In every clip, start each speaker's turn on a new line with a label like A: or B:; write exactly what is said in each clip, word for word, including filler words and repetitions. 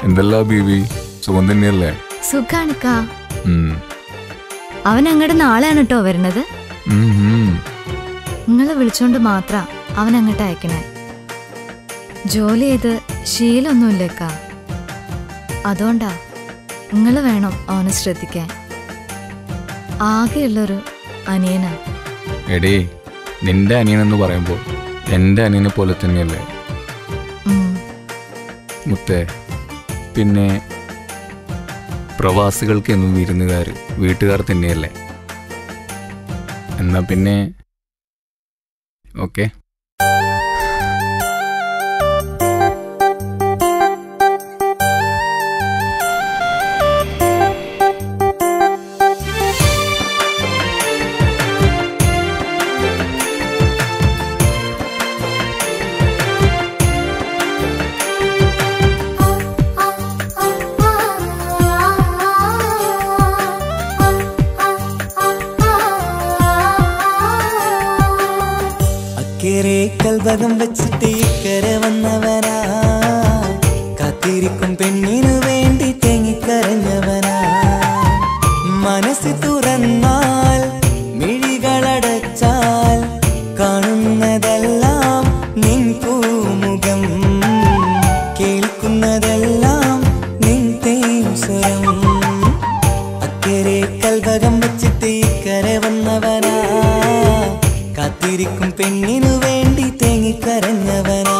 A: എന്തല്ല ബീബി, സുഖം തന്നെയല്ലേ?
B: സുഖാണിക്കാ. അവൻ അങ്ങോട്ട് നാളെയാണ് കേട്ടോ വരുന്നത്. നിങ്ങളെ വിളിച്ചോണ്ട് മാത്ര അവൻ അങ്ങോട്ട് അയക്കണേ. ജോലി ചെയ്ത് ശീലൊന്നുമില്ലേക്കാ, അതുകൊണ്ടാ നിങ്ങള് വേണം അവനെ ശ്രദ്ധിക്കാൻ. ആകെയുള്ളൊരു അനിയനാ.
A: എടേ, നിന്റെ അനിയനെന്ന് പറയുമ്പോ എന്റെ അനിയനെ പോലെ തന്നെയല്ലേ മുത്തേ? പിന്നെ പ്രവാസികൾക്ക് എന്നും വിരുന്നുകാർ വീട്ടുകാർ തന്നെയല്ലേ? എന്നാ പിന്നെ ഓക്കെ.
C: കൽഭകം വെച്ചിട്ട് ഇക്കരെ വന്നവനാ, കാത്തിരിക്കും പെണ്ണിനു വേണ്ടി തേങ്ങിക്കരഞ്ഞവനാ. മനസ്സ് തുറന്നാൽ മിഴികളടച്ചാൽ കാണുന്നതെല്ലാം നിൻ പൂമുഖം, കേൾക്കുന്നതെല്ലാം നിൻ തേൻ സ്വരം. അക്കരെ കൽഭകം വെച്ചിട്ട് ഇക്കരെ വന്നവനാ, കാത്തിരിക്കും പെണ്ണിനു വേണ്ടി തേങ്ങിക്കരഞ്ഞവനാ.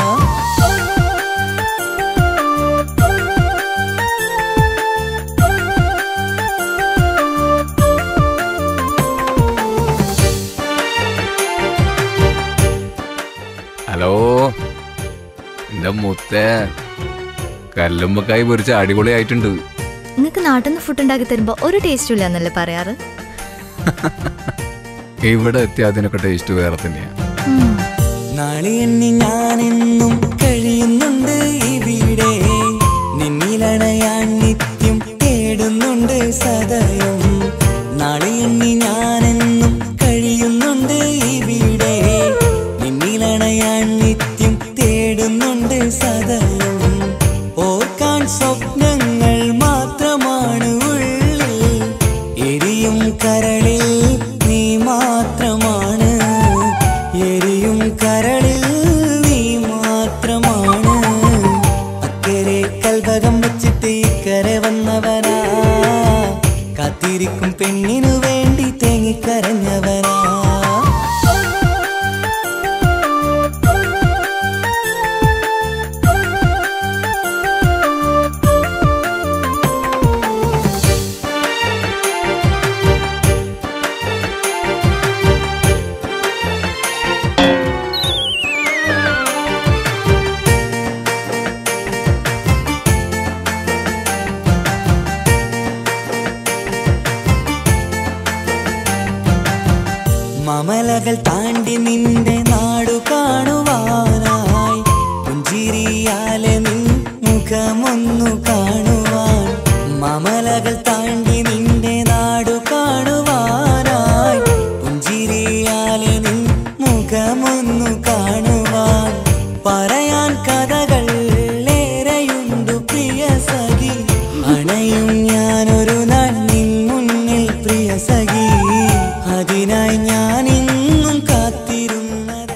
A: ഹലോ എന്റെ മുത്തേ, കല്ലുമ്മക്കായി പൊരിച്ച അടിപൊളിയായിട്ടുണ്ട്.
B: നിങ്ങക്ക് നാട്ടിൽ നിന്ന് ഫുഡ് ഉണ്ടാക്കി തരുമ്പോ ഒരു ടേസ്റ്റും ഇല്ല എന്നല്ലേ പറയാറ്?
A: ഇവിടെ എത്തി അതിനൊക്കെ ടേസ്റ്റ് വേറെ തന്നെയാ.
C: നാളെ എണ്ണി ഞാനെന്നും കഴിയുന്നുണ്ട് ഇവിടെ, നിന്നിലണയാൻ നിത്യം തേടുന്നുണ്ട് സദയം. നാളെ എണ്ണി ഞാനെന്നും കഴിയുന്നുണ്ട് ഇവിടെ, നിന്നിലണയാൻ നിത്യം തേടുന്നുണ്ട് സദയം. ഓർക്കാൻ സ്വപ്നങ്ങൾ മാത്രമാണ് ഉള്ളിൽ, എരിയും കരളിൽ നീ മാത്രമാണ്, എരിയും കരളിൽ നീ മാത്രമാണ്. അക്കരെ കൽഭകം വെച്ചിട്ട് ഇക്കരെ വന്നവനാ, കാത്തിരിക്കും പെണ്ണിനു വേണ്ടി തേങ്ങിക്കരഞ്ഞവനാ. മമലകൾ താണ്ടി നിന്റെ നാടു കാണുവാനായി, പുഞ്ചിരിയാലെ നിൻ മുഖമൊന്നു കാണുവാൻ. മമലകൾ താണ്ടി നിന്റെ നാടു കാണുവാനായി, പുഞ്ചിരിയാലെ നിൻ മുഖമൊന്നു കാണുവാൻ. പറയാൻ കഥകൾ ഏറെയുണ്ടു പ്രിയ സഖി, അണയും ഞാനൊരു നാൾ നിൻ മുന്നിൽ പ്രിയ സഖി, അതിനായി ഞാൻ ഇന്നും കാത്തിരുന്നത്.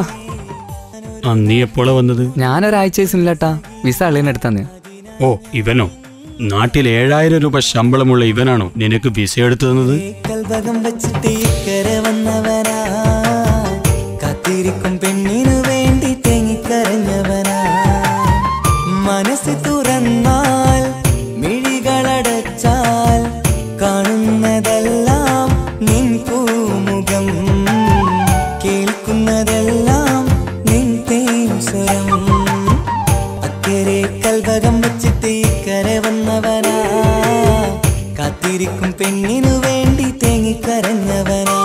D: നീ എപ്പോഴാ വന്നത്?
E: ഞാനൊരാഴ്ച ഇല്ലട്ടാ, വിസ അളിയനെടുത്താന്ന്.
D: ഓ ഇവനോ? നാട്ടിൽ ഏഴായിരം രൂപ ശമ്പളമുള്ള ഇവനാണോ നിനക്ക് വിസ എടുത്തു തന്നത്?
C: കൽഭകം വെച്ചിട്ട് ഇക്കരെ വന്നവനാ, കാത്തിരിക്കും പെണ്ണിനു വേണ്ടി തേങ്ങിക്കരഞ്ഞവനാ. മനസ്സ് തുറന്നാൽ മിഴികളടച്ചാൽ കാണുന്നതെല്ലാം നിൻ പൂമുഖം, കേൾക്കുന്നതെല്ലാം നിൻ തേൻ സ്വരം. അക്കരെ കൽഭകം വെച്ചിട്ട് ഇക്കരെ വന്നവനാ, കാത്തിരിക്കും പെണ്ണിനു വേണ്ടി തേങ്ങിക്കരഞ്ഞവനാ.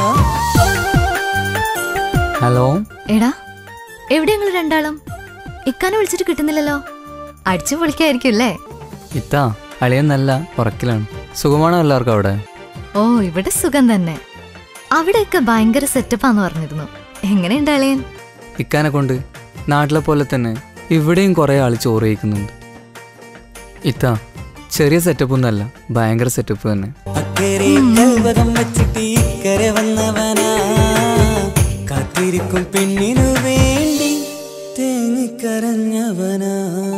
E: ഹലോ
B: എടാ, എവിടെ നിങ്ങൾ രണ്ടാളും? ഇക്കാനെ വിളിച്ചിട്ട് കിട്ടുന്നില്ലല്ലോ. അടിച്ചു പൊളിക്കായിരിക്കും അല്ലേ?
E: ഇത്താ, അളിയൻ നല്ല ഉറക്കിലാണ്. സുഖമാണോ എല്ലാവർക്കും അവിടെ?
B: ഓ, ഇവിടെ സുഖം തന്നെ. അവിടെയൊക്കെ ഭയങ്കര സെറ്റപ്പാന്ന് പറഞ്ഞിരുന്നു. എങ്ങനെയുണ്ട് അളിയൻ?
E: ഇക്കാനെ കൊണ്ട് നാട്ടിലെ പോലെ തന്നെ ഇവിടെയും കുറെ ആള് ചോറ് കഴിക്കുന്നുണ്ട്. ഇത്ത ചെറിയ സെറ്റപ്പ് ഒന്നല്ല, ഭയങ്കര സെറ്റപ്പ് തന്നെ.
C: അക്കരെ കൽവകം വെച്ചിട്ട് ഇക്കരെ വന്നവനാ, കാത്തിരിക്കും പെണ്ണിനു വേണ്ടി തേങ്ങിക്കരഞ്ഞവനാ.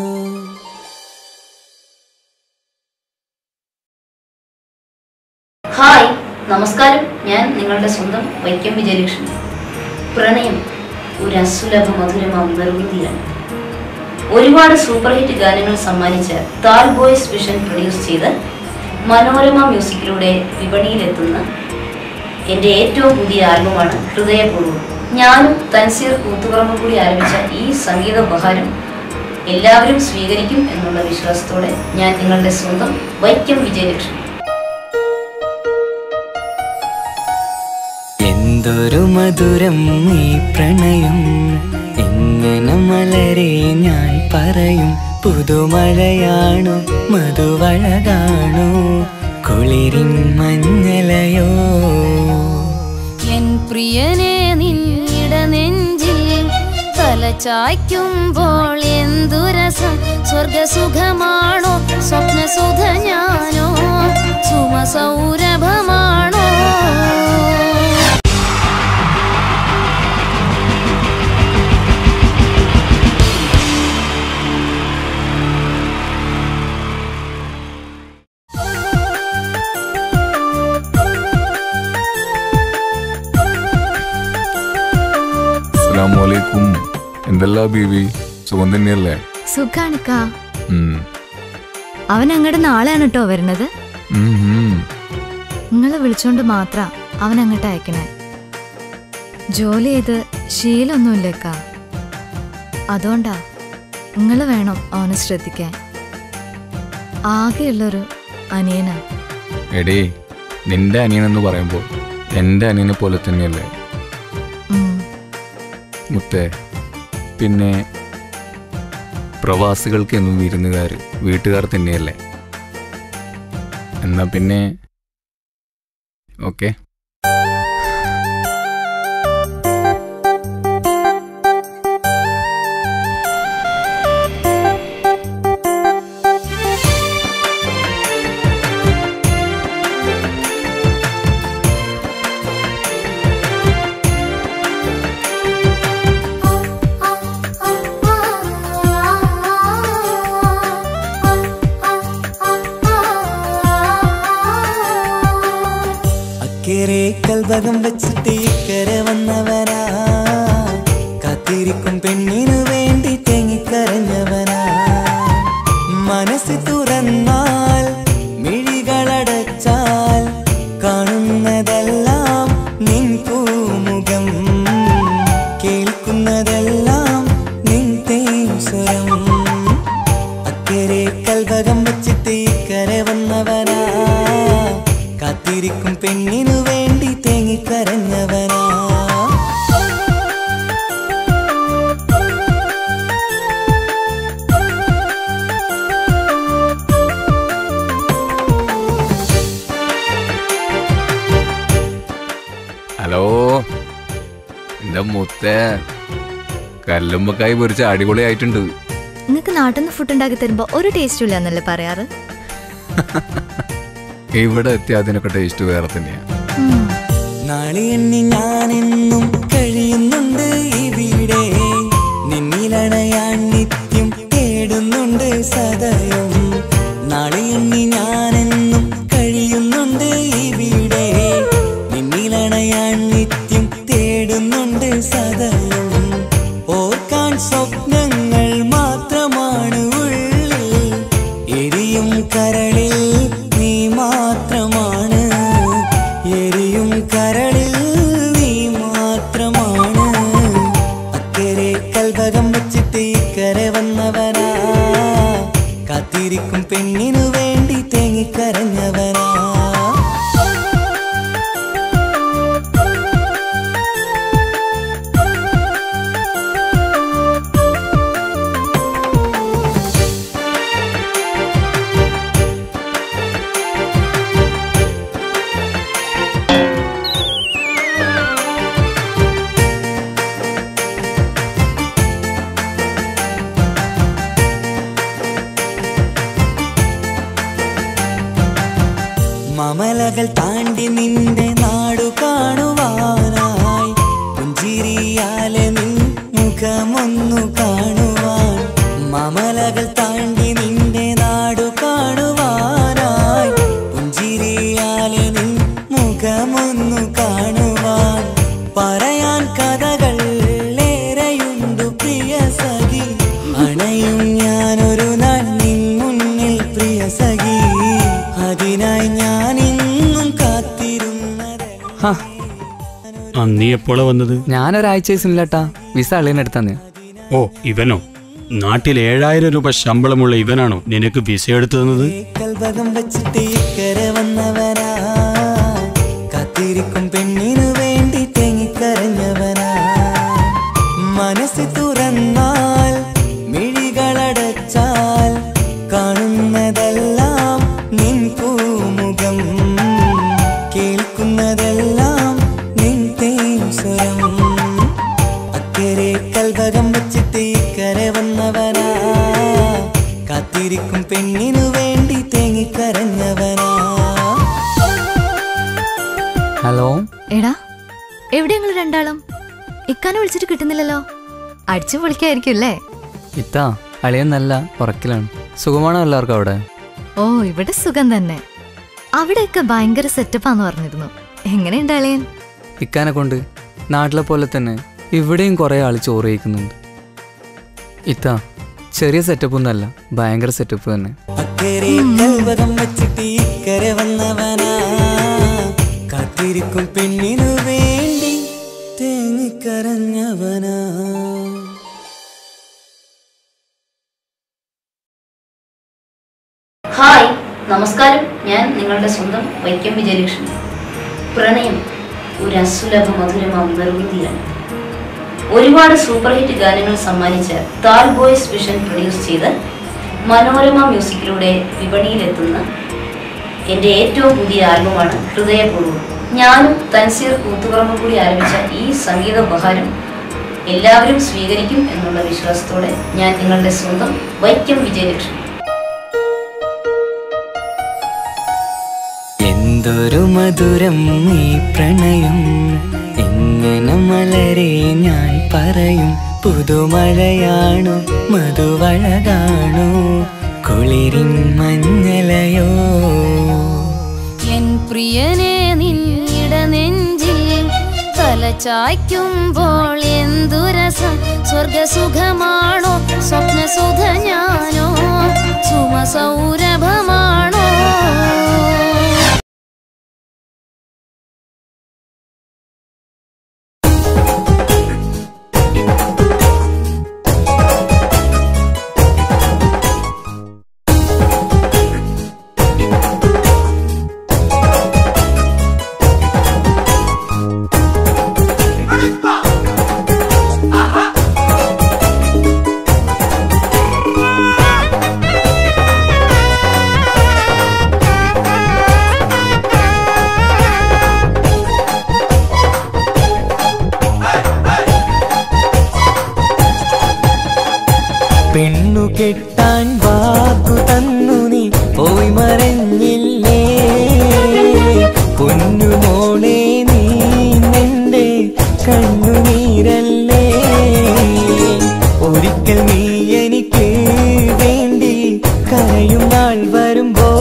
F: ഹായ്, നമസ്കാരം. ഞാൻ നിങ്ങളുടെ സ്വന്തം വൈക്കം വിജയലക്ഷ്മി. പ്രണയം ഒരു അസുലഭ മധുരമാം നിർവൃതിയാണ്. ഒരുപാട് സൂപ്പർ ഹിറ്റ് ഗാനങ്ങൾ സമ്മാനിച്ച താൽ ബോയ്സ് വിഷൻ പ്രൊഡ്യൂസ് ചെയ്ത് മനോരമ മ്യൂസിക്കിലൂടെ വിപണിയിലെത്തുന്ന എൻ്റെ ഏറ്റവും പുതിയ ആൽബമാണ് ഹൃദയപൂർവ്വം. ഞാനും തൻസീർ കൂത്തുപറമ്പും കൂടി ആരംഭിച്ച ഈ സംഗീത ഉപഹാരം എല്ലാവരും സ്വീകരിക്കും എന്നുള്ള വിശ്വാസത്തോടെ ഞാൻ നിങ്ങളുടെ സ്വന്തം വൈക്കം വിജയലക്ഷ്മി.
C: എന്തൊരു മധുരം ഈ പ്രണയം, എങ്ങനെ മലരെ ഞാൻ പറയും. പുതുമഴയാണോ മധുവഴകാണോ കുളിരിൻ മഞ്ഞലയോ.
G: എൻ പ്രിയനെ നിന്നിട നെഞ്ചിൽ തലചായ്ക്കുമ്പോൾ എന്തു രസം. സ്വർഗസുഖമാണോ സ്വപ്നസുഖ ഞാനോ സുമസൗരഭമാണോ.
A: അസ്സലാമലൈക്കും. എന്തല്ലാ ബീബി, സുഖം തന്നെയല്ലേ?
B: സുഖാണിക്കാ. അവൻ അങ്ങോട്ട് നാളെയാണ് കേട്ടോ വരുന്നത്. നിങ്ങളെ വിളിച്ചോണ്ട് മാത്ര അവൻ അങ്ങോട്ട് അയക്കണേ. ജോലി ചെയ്ത് ശീലൊന്നുമില്ലേക്കാ, അതുകൊണ്ടാ നിങ്ങള് വേണം അവനെ ശ്രദ്ധിക്കാൻ. ആകെയുള്ളൊരു അനിയനാ.
A: എടേ, നിന്റെ അനിയനെന്ന് പറയുമ്പോൾ എൻ്റെ അനിയനെ പോലെ തന്നെയല്ലേ മുത്തേ? പിന്നെ പ്രവാസികൾക്ക് എന്നും വിരുന്നുകാർ വീട്ടുകാർ തന്നെയല്ലേ? എന്നാ പിന്നെ ഓക്കെ.
C: അക്കരെ കൽവകം വെച്ചിട്ട് ഇക്കരെ വന്നവനാ, കാത്തിരിക്കും പെണ്ണിനു വേണ്ടി തേങ്ങിക്കരഞ്ഞവനാ. മനസ്സ് തുറന്നാൽ മിഴികളടച്ചാൽ കാണുന്നതെല്ലാം നിൻ പൂമുഖം, കേൾക്കുന്നതെല്ലാം നിൻ തേൻ സ്വരം. അക്കരെ കൽവകം വെച്ചിട്ട് ഇക്കരെ വന്നവനാ, കാത്തിരിക്കും പെണ്ണിനു വേണ്ടി തേങ്ങിക്കരഞ്ഞവനാ.
A: ഹലോ എൻ്റെ മുത്തേ, കല്ലുമ്മക്കായി പൊരിച്ച അടിപൊളിയായിട്ടുണ്ട്.
B: നിങ്ങക്ക് നാട്ടിൽ നിന്ന് ഫുഡ് ഉണ്ടാക്കി തരുമ്പോ ഒരു ടേസ്റ്റും ഇല്ല എന്നല്ലേ പറയാറ്?
A: ഇവിടെ എത്തി അതിനൊക്കെ ടേസ്റ്റ് വേറെ തന്നെയാ.
C: നാളെ എണ്ണി ഞാനെന്നും കഴിയുന്നുണ്ട് ഇവിടെ, നിന്നിലണയാൻ നിത്യം തേടുന്നുണ്ട് സദയം. നാളെ എണ്ണി ഞാനെന്നും കഴിയുന്നുണ്ട് ഇവിടെ, നിന്നിലണയാൻ നിത്യം തേടുന്നുണ്ട് സദയം. ഓർക്കാൻ സ്വപ്നങ്ങൾ മാത്രമാണ് ഉള്ളിൽ, എരിയും കരളിൽ നീ മാത്രമാണ്, എരിയും കരളിൽ നീ മാത്രമാണ്.
D: ആ നീ എപ്പോഴാ വന്നത്?
E: ഞാനൊരാഴ്ച സിമിലട്ടാ വിസ അളിയനെടുത്താന്ന്.
D: ഓ ഇവനോ? നാട്ടിൽ ഏഴായിരം രൂപ ശമ്പളമുള്ള ഇവനാണോ നിനക്ക് വിസ എടുത്തു തന്നത്?
C: കൽഭകം വച്ചിട്ട് ഇക്കരെ വന്നവനാ, കാത്തിരിക്കും പെണ്ണിനു വേണ്ടി തേങ്ങിക്കരഞ്ഞവനാ. മനസ്സ് തുറന്നാൽ മിഴികളടച്ചാൽ കാണുന്നതെല്ലാം നിൻ പൂമുഖം, കേൾക്കുന്നതെല്ലാം നിൻ തേൻ സ്വരം. അക്കരെ കൽഭകം വച്ചിട്ട് ഇക്കരെ വന്നവനാ, കാത്തിരിക്കും പെണ്ണിനു വേണ്ടി തേങ്ങിക്കരഞ്ഞവനാ.
E: ഹലോ
B: എടാ, എവിടെ ഞങ്ങൾ രണ്ടാളും? ഇക്കാനെ വിളിച്ചിട്ട് കിട്ടുന്നില്ലല്ലോ. അടിച്ചു പൊളിക്കായിരിക്കും അല്ലേ?
E: ഇത്താ അളിയൻ നല്ല ഉറക്കിലാണ്. സുഖമാണോ എല്ലാവർക്കും അവിടെ?
B: ഓ, ഇവിടെ സുഖം തന്നെ. അവിടെയൊക്കെ ഭയങ്കര സെറ്റപ്പാന്ന് പറഞ്ഞിരുന്നു. എങ്ങനെയുണ്ട് അളിയൻ?
E: ഇക്കാനെ കൊണ്ട് നാട്ടിലെ പോലെ തന്നെ ഇവിടെയും കുറെ ആള് ചോറ് കഴിക്കുന്നുണ്ട്. ഇത്താ ചെറിയ സെറ്റപ്പ് ഒന്നല്ല, ഭയങ്കര സെറ്റപ്പ് തന്നെ.
C: അക്കരെ കൽഭകം വച്ചിട്ട് ഇക്കരെ വന്നവനാ, കാത്തിരിക്കും പെണ്ണിനു വേണ്ടി തേങ്ങിക്കരഞ്ഞവനാ.
F: ഹായ്, നമസ്കാരം. ഞാൻ നിങ്ങളുടെ സ്വന്തം വൈക്കം വിജയലക്ഷ്മി. പ്രണയം ഒരു അസുലഭ മധുരമാം നിർവൃതിയാണ്. ഒരുപാട് സൂപ്പർ ഹിറ്റ് ഗാനങ്ങൾ സമ്മാനിച്ച താൽ ബോയ്സ് വിഷൻ പ്രൊഡ്യൂസ് ചെയ്ത് മനോരമ മ്യൂസിക്കിലൂടെ വിപണിയിലെത്തുന്ന എൻ്റെ ഏറ്റവും പുതിയ ആൽബമാണ് ഹൃദയപൂർവ്വം. ഞാനും തൻസീർ കൂത്തുപറമ്പ് കൂടി ആരംഭിച്ച ഈ സംഗീത ഉപഹാരം എല്ലാവരും സ്വീകരിക്കും എന്നുള്ള വിശ്വാസത്തോടെ ഞാൻ നിങ്ങളുടെ സ്വന്തം വൈക്കം വിജയലക്ഷ്മി.
C: എന്തൊരു മധുരം ഈ പ്രണയം, എങ്ങനെ മലരെ ഞാൻ പറയും. പുതുമഴയാണോ മധുവഴകാണോ കുളിരിൻ മഞ്ഞലയോ.
G: എൻ പ്രിയനെ നിന്നിട നെഞ്ചിൽ തലചായ്ക്കുമ്പോൾ എന്തു രസം. സ്വർഗസുഖമാണോ സ്വപ്നസുധ ഞാനോ സുമസൗരഭമാണോ.
C: പെണ്ണു കെട്ടാൻ വാക്കു തന്നു നീ പോയി മറഞ്ഞില്ലേ. പൊന്നുമോളെ നീ നിന്റെ കണ്ണുനീരല്ലേ. ഒരിക്കൽ നീ എനിക്ക് വേണ്ടി കരയും നാൾ വരുമ്പോ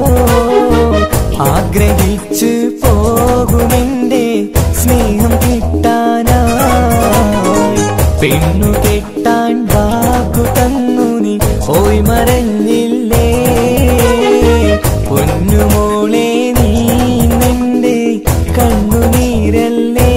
C: ആഗ്രഹിച്ചു പോകുമെന്റെ സ്നേഹം കിട്ടാനായി. പെണ്ണു കെട്ടാൻ വാക്കു തന്നു നീ പോയി മറഞ്ഞില്ലേ. പൊന്നുമോളെ നീ നിന്റെ കണ്ണുനീരല്ലേ.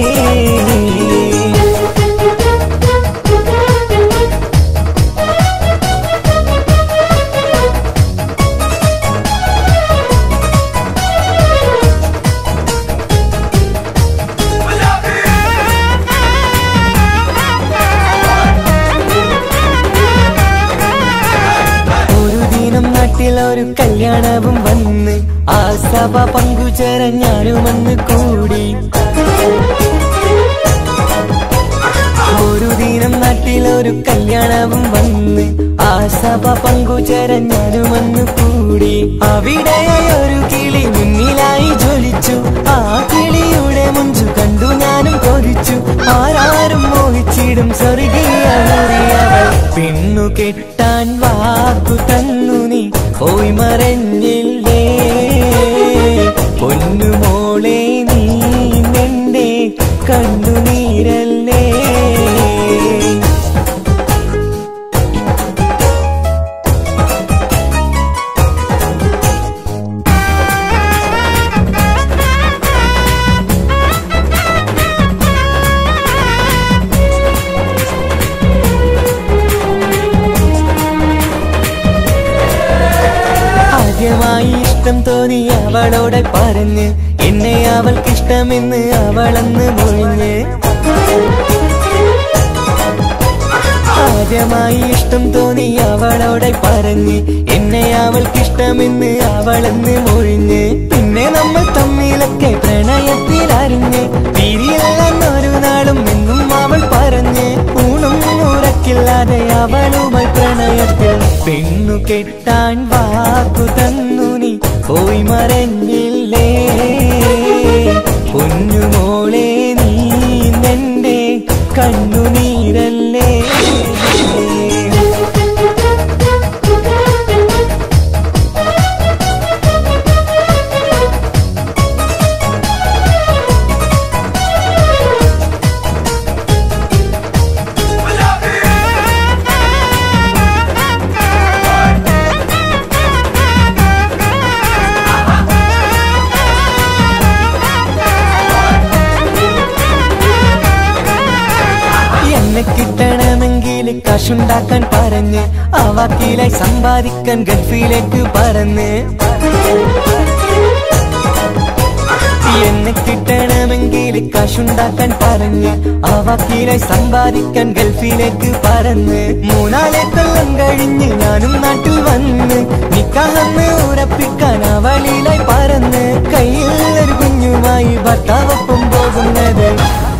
C: ഒരു കല്യാണവും വന്ന് ആ സഭ പങ്കുചേരാൻ ഞാനുമന്ന് കൂടി. ഒരു ദിനം നാട്ടിലൊരു കല്യാണവും വന്ന് ആ സഭ പങ്കുചേരാൻ ഞാനുമന്ന് കൂടി. അവിടെ ഒരു കിളി മുന്നിലായി ജ്വലിച്ചു. ആ കിളിയുടെ മുഞ്ചു കണ്ടു ഞാനും കൊതിച്ചു. ആരാരും മോഹിച്ചിടും സ്വർഗീയ മുറിയവൾ. പെണ്ണു കെട്ടാൻ വാക്കു തന്നു നീ പോയി മറഞ്ഞില്ലേ. പൊന്നുമോളെ നീ നിന്റെ കണ്ണുനീരല്ലേ. അവളോടെ പറഞ്ഞ് എന്നെ അവൾക്കിഷ്ടമെന്ന് അവളന്ന് മൊഴിഞ്ഞ് ആദ്യമായി ഇഷ്ടം തോന്നി അവളോടെ പറഞ്ഞ് എന്നെ അവൾക്കിഷ്ടമെന്ന് അവളന്ന് മൊഴിഞ്ഞ് പിന്നെ നമ്മൾ തമ്മിലൊക്കെ പ്രണയത്തിലറിഞ്ഞ് പിരിയില്ലെന്നൊരു നാളും എന്നും അവൾ പറഞ്ഞ് ഊണും ഉറക്കില്ലാതെ അവളുമായി പ്രണയത്തിൽ പെണ്ണു കെട്ടാൻ വാക്കു തന്നു നീ പോയി മറഞ്ഞില്ലേ പൊന്നുമോളെ നീ നിന്റെ കണ്ണുനീരല്ലേ കിട്ടണമെങ്കിൽ കാശുണ്ടാക്കാൻ പറഞ്ഞ് ആ വാക്കിലായി സമ്പാദിക്കാൻ ഗൾഫിലേക്ക് പറന്ന് എന്നെ കിട്ടണമെങ്കിൽ കാശുണ്ടാക്കാൻ പറഞ്ഞ് ആ വാക്കിലായി സമ്പാദിക്കാൻ ഗൾഫിലേക്ക് പറന്ന് മൂന്നാലെ കൊല്ലം കഴിഞ്ഞ് ഞാനും നാട്ടിൽ വന്ന് നിക്കാഹെന്ന് ഉറപ്പിക്കാൻ അവളിലായി പറന്ന് കയ്യിൽ ഒരു കുഞ്ഞുമായി ഭർത്താവൊപ്പം പോകുന്നത്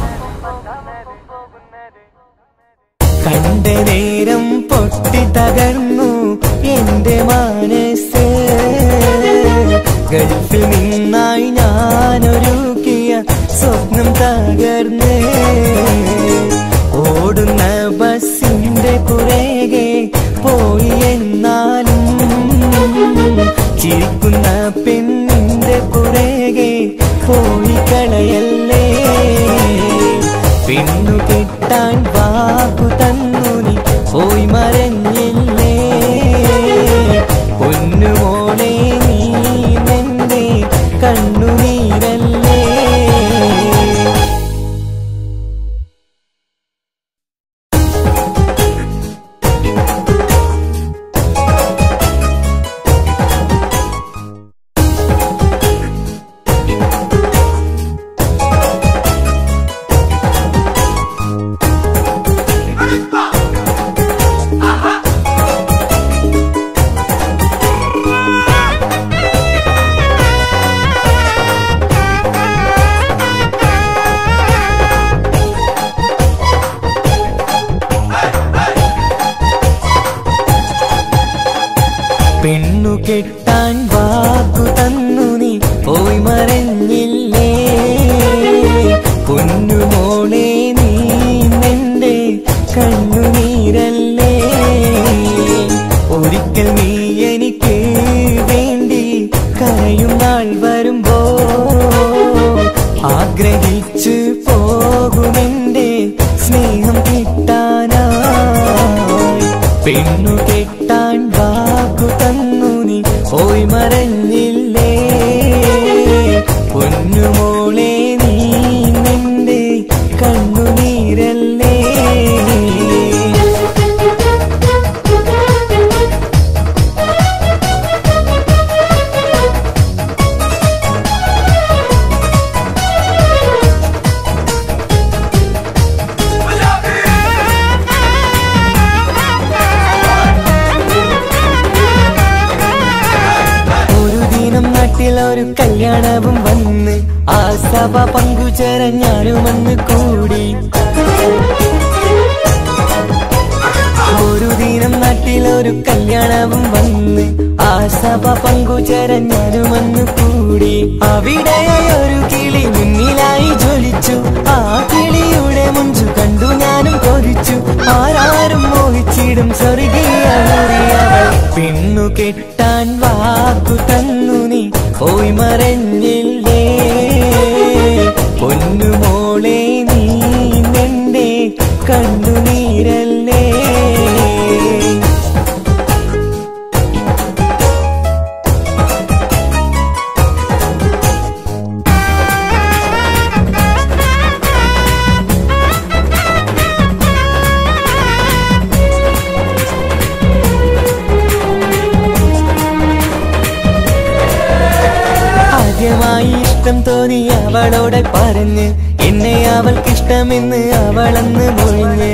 C: കണ്ട നേരം പൊട്ടി തകർന്നു എന്റെ മനസ്സ് ഗൾഫിൽ നിന്നായി ഞാനൊരുക്കിയ സ്വപ്നം തകർന്ന് ഓടുന്ന ബസിന്റെ പുറകെ പോയി എന്നാലും ചിരിക്കുന്ന പെണ്ണിന്റെ പുറകെ പോയി കളയല്ലേ പെണ്ണു കെട്ടാൻ വാക്കു തന്നു നീ പോയി മറഞ്ഞില്ലേ പൊന്നുമോളെ നീ നിന്റെ കണ്ണുനീരല്ലേ പെണ്ണു കെട്ടാൻ വാക്കു തന്നു നീ പോയി മറഞ്ഞില്ലേ പൊന്നുമോളെ നീ നിന്റെ കണ്ണുനീരല്ലേ ഒരിക്കൽ നീ എനിക്ക് വേണ്ടി കരയും നാൾ വരുമ്പോ ആഗ്രഹിച്ചു പോകുമെന്റെ സ്നേഹം കിട്ടാനായി പെണ്ണു കെട്ടാൻ വാക്കു തന്നു നീ പോയി മറഞ്ഞില്ലേ പൊന്നുമോളെ നീ നിന്റെ കണ്ണുനീരല്ലേ ഒരു കല്യാണവും വന്ന് ആ സഭ പങ്കുചേരാൻ ഞാനും വന്ന് കൂടി ഒരു ദിനം നാട്ടിലൊരു കല്യാണവും വന്ന് ആ സഭ പങ്കുചേരാൻ ഞാനും വന്ന് കൂടി അവിടെയായി ഒരു കിളി മുന്നിലായി ജ്വലിച്ചു ആ കിളിയുടെ മുഞ്ചു കണ്ടു ഞാനും കൊതിച്ചു ആരാരും മോഹിച്ചിടും സ്വർഗീയ പെണ്ണു കെട്ടാൻ വാക്കു തന്നു നീ പോയി മറഞ്ഞില്ലേ പൊന്നുമോളെ നീ നിന്റെ കണ്ണുനീരല്ലേ അവളോടെ പറഞ്ഞ് എന്നെ അവൾക്കിഷ്ടമെന്ന് അവളന്ന് മൊഴിഞ്ഞ്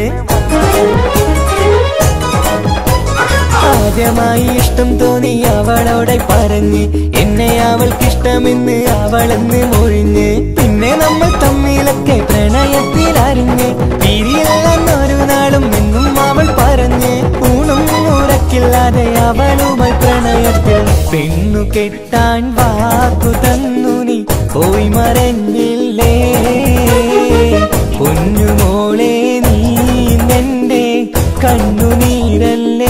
C: ആദ്യമായി ഇഷ്ടം തോന്നി അവളോടെ പറഞ്ഞ് എന്നെ അവൾക്കിഷ്ടമെന്ന് അവളന്ന് മൊഴിഞ്ഞ് പിന്നെ നമ്മൾ തമ്മിലൊക്കെ പ്രണയത്തിലറിഞ്ഞ് പിരിയില്ലെന്നൊരു നാളും എന്നും അവൾ പറഞ്ഞ് ഊണും ഉറക്കില്ലാതെ അവളുമായി പ്രണയത്തിൽ പെണ്ണു കെട്ടാൻ വാക്കു തന്നു നീ പോയി മറഞ്ഞില്ലേ പൊന്നുമോളെ നീ നിന്റെ കണ്ണുനീരല്ലേ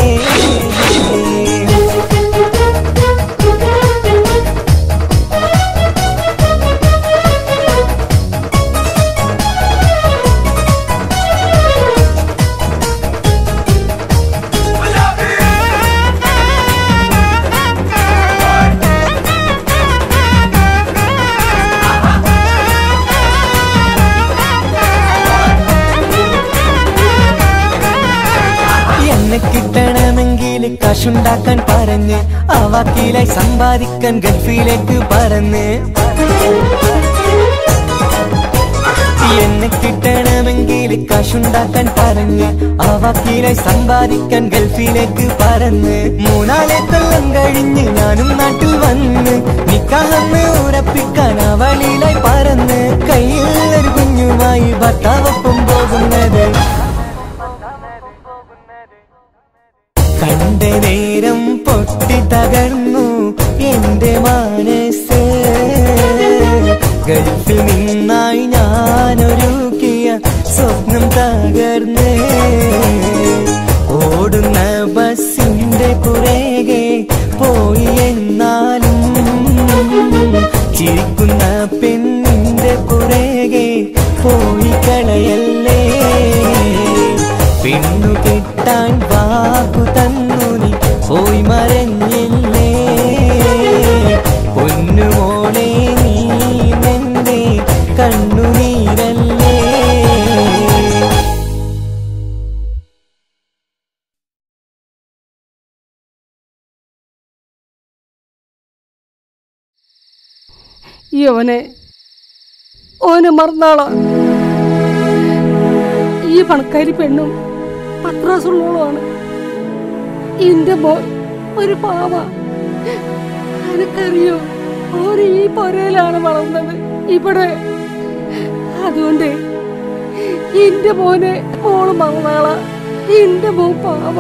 C: കിട്ടണമെങ്കിൽ കാശുണ്ടാക്കാൻ പറഞ്ഞ് ആ വക്കീലായി സമ്പാദിക്കാൻ ഗൾഫിലേക്ക് പറന്ന് എന്നെ കിട്ടണമെങ്കിൽ കാശുണ്ടാക്കാൻ പറഞ്ഞ് ആ വക്കീലായി സമ്പാദിക്കാൻ ഗൾഫിലേക്ക് പറന്ന് മൂന്നാലെ കൊല്ലം കഴിഞ്ഞ് ഞാനും നാട്ടിൽ വന്ന് നിക്കാഹെന്ന് ഉറപ്പിക്കാൻ അവളിലായി പറന്ന് കയ്യിൽ ഒരു കുഞ്ഞുമായി ഭർത്താവൊപ്പം പോകുന്നത് കണ്ട നേരം പൊട്ടി തകർന്നു എന്റെ മനസ്സ് ഗൾഫിൽ നിന്നായി ഞാനൊരുക്കിയ സ്വപ്നം തകർന്ന് ഓടുന്ന ബസിന്റെ പുറകെ പോയി എന്നാലും ചിരിക്കുന്ന പെണ്ണിന്റെ പുറകെ പോയി കളയല്ലേ പെണ്ണു കെട്ടാൻ വാക്കു തന്നു നീ പോയി മറഞ്ഞില്ലേ പൊന്നുമോളെ നീ നിന്റെ കണ്ണുനീരല്ലേ
H: യോനെ ഓനെ മറന്നാളാ ഈ പണക്കാരി പെണ്ണും പത്രാസുള്ളോളാണ് എന്റെ മോൻ ഒരു പാവ എനിക്കറിയോ ഓര് ഈ പൊരയിലാണ് വളർന്നത് ഇവിടെ അതുകൊണ്ട് എന്റെ മോനെ മോള് മറന്നാളാ എന്റെ മോൻ പാവ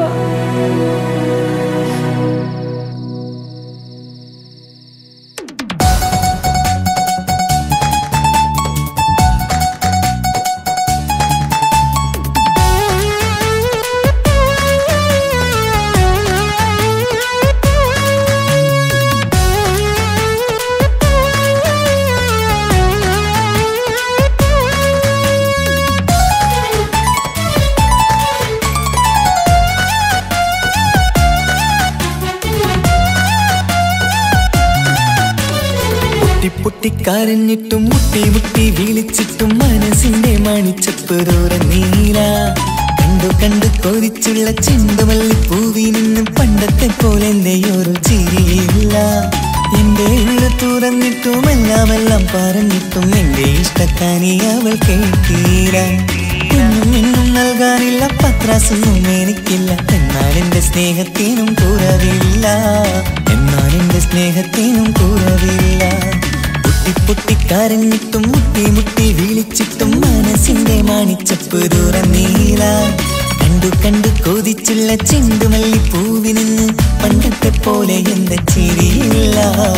C: പൊട്ടിക്കരഞ്ഞിട്ടും മുട്ടി മുട്ടി വിളിച്ചിട്ടും മനസ്സിന്റെ മണിച്ചപ്പ് തുറന്നീല കണ്ടു കണ്ടു കൊതിച്ചുള്ള ചെണ്ടുമല്ലിപ്പൂവി നിന്നും പണ്ടത്തെ പോലെ എന്റെയൊരു ചിരിയില്ല എന്റെ ഉള്ളു തുറന്നിട്ടും എല്ലാം എല്ലാം പറഞ്ഞിട്ടും എന്റെ ഇഷ്ടക്കാനി അവൾ കേട്ടീര എന്നും എന്നും നൽകാനില്ല പത്രാസൊന്നും എനിക്കില്ല എന്നാൽ എന്റെ സ്നേഹത്തിനും കുറവില്ല എന്നാൽ എന്റെ സ്നേഹത്തിനും കുറവില്ല പൊട്ടിക്കരഞ്ഞിട്ടും മുട്ടി മുട്ടി വിളിച്ചിട്ടും മനസ്സിന്റെ മണിച്ചപ്പ് തുറന്നീല കണ്ടു കണ്ടു കൊതിച്ചുള്ള ചെണ്ടുമല്ലിപ്പൂവി നിന്ന് പണ്ടത്തെ പോലെ എന്റെ ചിരിയില്ല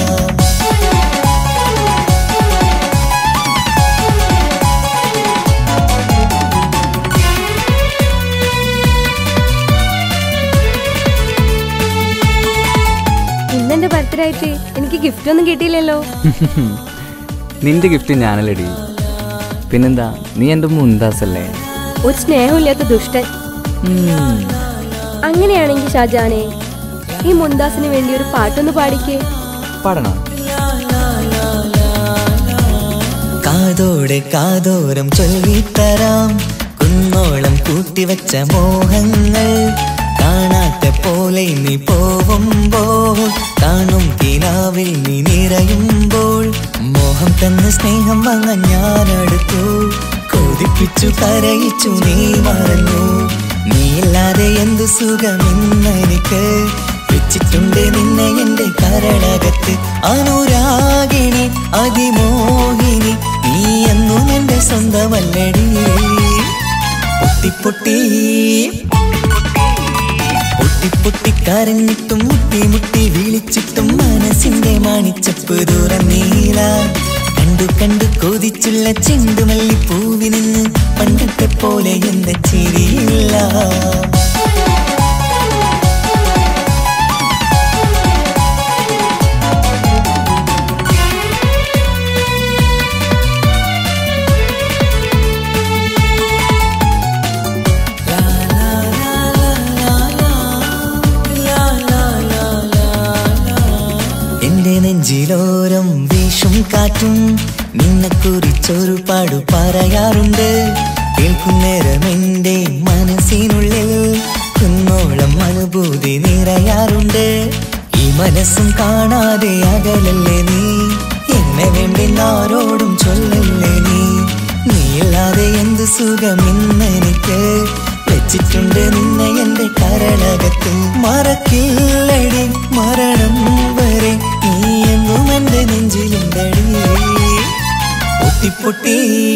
H: ഇന്നെന്റെ ബർത്ത്ഡേ ആയിട്ട് എനിക്ക് ഗിഫ്റ്റ് ഒന്നും കിട്ടിയില്ലല്ലോ
E: നിന്റെ ഗിഫ്റ്റ് ഞാനല്ലടി പിന്നെന്താ നീ എന്റെ മുന്താസല്ലേ
H: ഒരു സ്നേഹമില്ലാത്ത ദുഷ്ടൻ അങ്ങനെയാണെങ്കിൽ ഷാജാനെ ഈ മുന്താസിന് വേണ്ടി ഒരു പാട്ടൊന്ന് പാടിക്കേ
E: പാടണം
C: കാതോടെ കാതോരം ചൊല്ലിത്തരാം കുന്നോളം കൂട്ടിവച്ച മോഹങ്ങൾ കാണാത്ത പോലെ നീ പോവുമ്പോൾ കാണും കിനാവിൽ നീ നിറയുമ്പോൾ മോഹ മോഹം തന്ന സ്നേഹം വാങ്ങാൻ ഞാൻ അടുത്തു. കൊതിപ്പിച്ചു കരയിച്ചു നീ മറന്നു. നീയില്ലാതെ എന്തു സുഖമെന്നെനിക്ക്. വെച്ചിട്ടുണ്ട് നിന്നെ എന്റെ കരളകത്ത്. അനുരാഗിണി അതിമോഹിനി നീ എന്നും എന്റെ സ്വന്തമല്ലടി. പൊട്ടി പൊട്ടി പൊട്ടി പൊട്ടി കരഞ്ഞിട്ടും മുട്ടി മുട്ടി വിളിച്ചിട്ടും മനസ്സിന്റെ മാണിച്ചപ്പ് തുറന്നീല. കണ്ടു കണ്ടു കൊതിച്ചുള്ള ചെണ്ടുമല്ലിപ്പൂവിൽ നിന്ന് പണ്ടത്തെ പോലെ എന്ന ചിരിയില്ല. നെഞ്ചിലോരം വീശും കാറ്റും നിന്നെ കുറിച്ചൊരു പാടു പറയാറുണ്ട്. കേൾക്കുന്നേരം എന്റെ മനസ്സിനുള്ളിൽ കുന്നോളം അനുഭൂതി നിറയാറുണ്ട്. ഈ മനസ്സും കാണാതെ അകലല്ലേ നീ. എന്നെ വേണ്ടെന്നാരോടും ചൊല്ലല്ലേ നീ. നീയില്ലാതെ എന്ത് സുഖമെന്നെനിക്ക്. വെച്ചിട്ടുണ്ട് നിന്നെ എന്റെ കരളകത്ത്. മറക്കില്ലടി മരണം വരെ നീ എന്നും എന്റെ നെഞ്ചിലുണ്ടടി. പൊട്ടി പൊട്ടി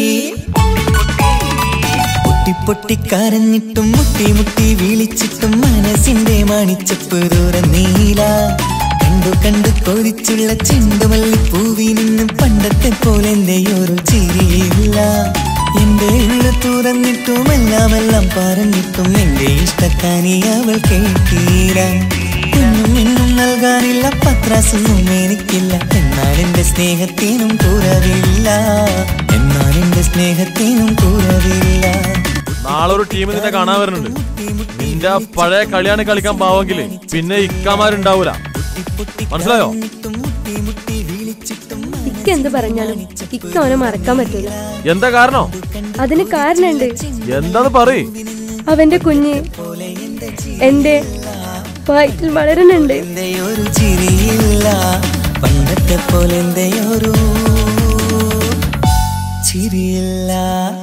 C: പൊട്ടി പൊട്ടി കരഞ്ഞിട്ടും മുട്ടി മുട്ടി വിളിച്ചിട്ടും മനസ്സിന്റെ മാണിച്ചപ്പ് തുറന്നീല. കണ്ടു കണ്ടു കൊതിച്ചുള്ള ചെണ്ടുമല്ലിപ്പൂവിൽ നിന്നും പണ്ടത്തെ പോലെ എന്റെ ഒരു ചിരിയില്ല. എന്റെ ഉള്ളു തുറന്നിട്ടും എല്ലാം എല്ലാം പറഞ്ഞിട്ടും എന്റെ ഇഷ്ടക്കാനി അവൾ കേട്ടീര. ഒന്നും ഇന്നും നൽകാനില്ല പത്രാസൊന്നും എനിക്കില്ല. എന്നാൽ എന്റെ സ്നേഹത്തിനും കുറവില്ല. എന്നാൽ എന്റെ സ്നേഹത്തിനും കുറവില്ല.
I: നാളൊരു ടീം നിന്നെ കാണാൻ വരുന്നുണ്ട്. നിന്റെ പഴയ കളിയാണ് കളിക്കാൻ പാവെങ്കില് പിന്നെ ഇക്കമാരുണ്ടാവൂല. മനസ്സിലായോ?
H: ഇക്ക എന്ത് പറഞ്ഞാലും ഇക്ക അവനെ മറക്കാൻ പറ്റൂല.
I: എന്താ കാരണം?
H: അതിന് കാരണുണ്ട്.
I: എന്താന്ന് പറയ്.
H: അവന്റെ കുഞ്ഞ് എന്റെ വയറ്റിൽ വളരുന്നുണ്ട്.
C: ഒരു ചിരിയില്ല പണ്ടത്തെ പോലെ ഒരു ചിരിയില്ല.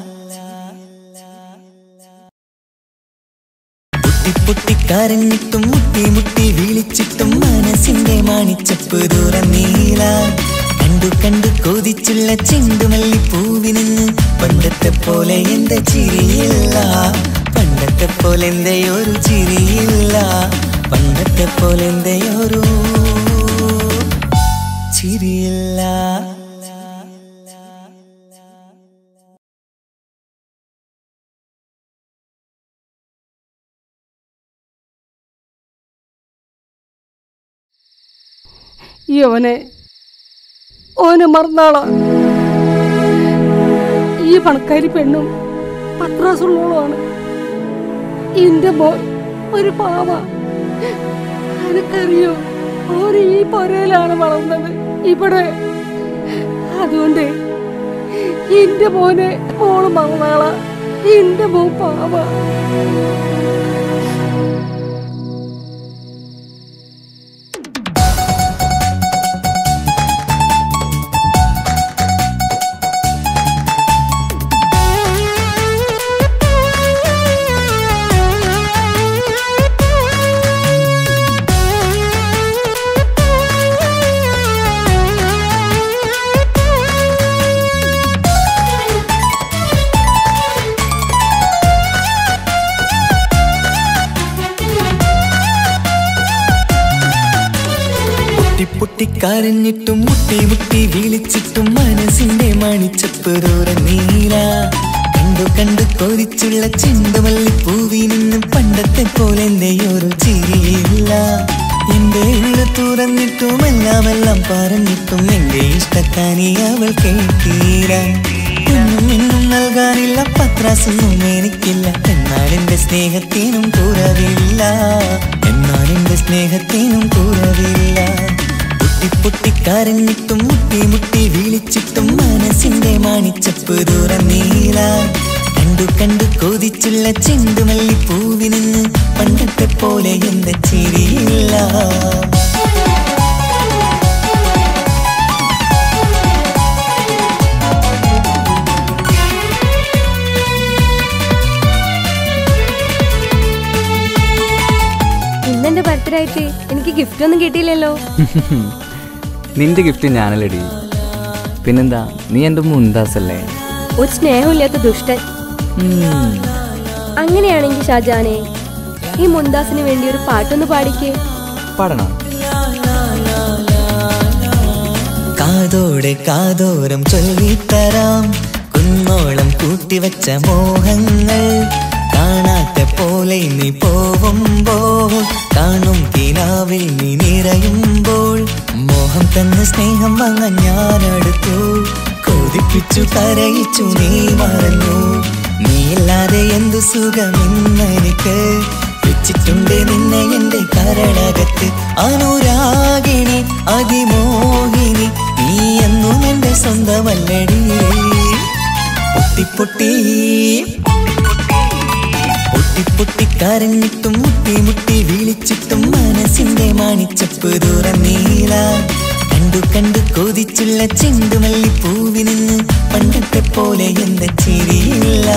C: പൊട്ടി പൊട്ടി കരഞ്ഞിട്ടും മുട്ടി മുട്ടി വിളിച്ചിട്ടും മനസ്സിന്റെ മാണിച്ചപ്പ് തുറന്നീല. കണ്ടു കണ്ടു കൊതിച്ചുള്ള ചെണ്ടുമല്ലിപ്പൂവിൽ നിന്ന് പണ്ടത്തെ പോലെ എന്റെ ചിരിയില്ല. പണ്ടത്തെ പോലെ എന്റെ ഒരു ചിരിയില്ല. പണ്ടത്തെ പോലെ എന്റെ ഒരു ചിരിയില്ല.
J: ഈ അവനെ ഓനെ മറന്നാളാ. ഈ പണക്കാരി പെണ്ണും പത്രാസുള്ളോളാണ്. എന്റെ മോൻ ഒരു പാവ. എനിക്കറിയോ ഓര് ഈ പൊരയിലാണ് വളർന്നത് ഇവിടെ. അതുകൊണ്ട് എന്റെ മോനെ മോള് മറന്നാളാ. എന്റെ മോൻ പാവ. പൊട്ടിക്കരഞ്ഞിട്ടും മുട്ടി മുട്ടി വിളിച്ചിട്ടും മനസ്സിന്റെ മണിച്ചപ്പ് തുറന്നീല. കണ്ടു കണ്ടു കൊതിച്ചുള്ള ചെണ്ടുമല്ലിപ്പൂവിൽ നിന്നും പണ്ടത്തെ പോലെ എന്റെ ഒരു ചിരിയില്ല. എന്റെ ഉള്ളു തുറന്നിട്ടും എല്ലാം എല്ലാം പറഞ്ഞിട്ടും എന്റെ ഇഷ്ടക്കാനി അവൾ കേട്ടീര. ഒന്നും ഇന്നും നൽകാനില്ല പത്രാസൊന്നും എനിക്കില്ല. എന്നാൽ എന്റെ സ്നേഹത്തിനും കുറവില്ല. എന്നാൽ എന്റെ സ്നേഹത്തിനും കുറവില്ല. പൊട്ടി പൊട്ടി കരഞ്ഞിട്ടും മുട്ടി മുട്ടി വിളിച്ചിട്ടും മനസ്സിന്റെ മാണിച്ചപ്പ് തുറന്നീല. കണ്ടു കണ്ടു കൊതിച്ചുള്ള ചെണ്ടുമല്ലിപ്പൂവിൽ നിന്ന് പണ്ടത്തെ പോലെ എന്റെ ചിരിയില്ല.
H: ആയിട്ട് എനിക്ക് ഗിഫ്റ്റ് ഒന്നും കിട്ടിയില്ലല്ലോ.
E: നിന്റെ ഗിഫ്റ്റ് ഞാനല്ലടി. പിന്നെന്താ, നീ എൻ്റെ മുന്താസല്ലേ?
H: ഒരു സ്നേഹമില്ലാത്ത ദുഷ്ടൻ. അങ്ങനെയാണെങ്കിൽ ഷാജാനെ, ഈ മുന്താസിന് വേണ്ടി ഒരു പാട്ടൊന്ന് പാടിക്കേ.
E: പാടണം.
J: കാതോടെ കാതോരം ചൊല്ലിത്തരാം കുന്നോളം കൂട്ടിവച്ച മോഹങ്ങൾ. കാണാത്ത പോലെ നീ പോവുമ്പോൾ, കാണും കിനാവിൽ നീ നിറയുമ്പോൾ, മോഹം തന്ന സ്നേഹം വാങ്ങാൻ ഞാനെടുത്തു. കൊതിപ്പിച്ചു കരയിച്ചു നീ മറന്നു. നീയില്ലാതെ എന്തു സുഖമെന്നെനിക്ക്. വെച്ചിട്ടുണ്ട് നിന്നെ എന്റെ കരളകത്ത്. അനുരാഗിണി അതിമോഹിനി, നീ എന്നും എന്റെ സ്വന്തമല്ലടി. പൊട്ടിപ്പൊട്ടി പൊട്ടിപ്പൊട്ടി കരഞ്ഞിട്ടും മുട്ടി മുട്ടി വിളിച്ചിട്ടും മനസ്സിന്റെ മാണിച്ചപ്പ് തുറന്നീല. കണ്ടു കണ്ടു കൊതിച്ചുള്ള ചെണ്ടുമല്ലി പൂവിൽ നിന്ന് പണ്ടത്തെ പോലെ എന്റെ ചിരിയില്ല.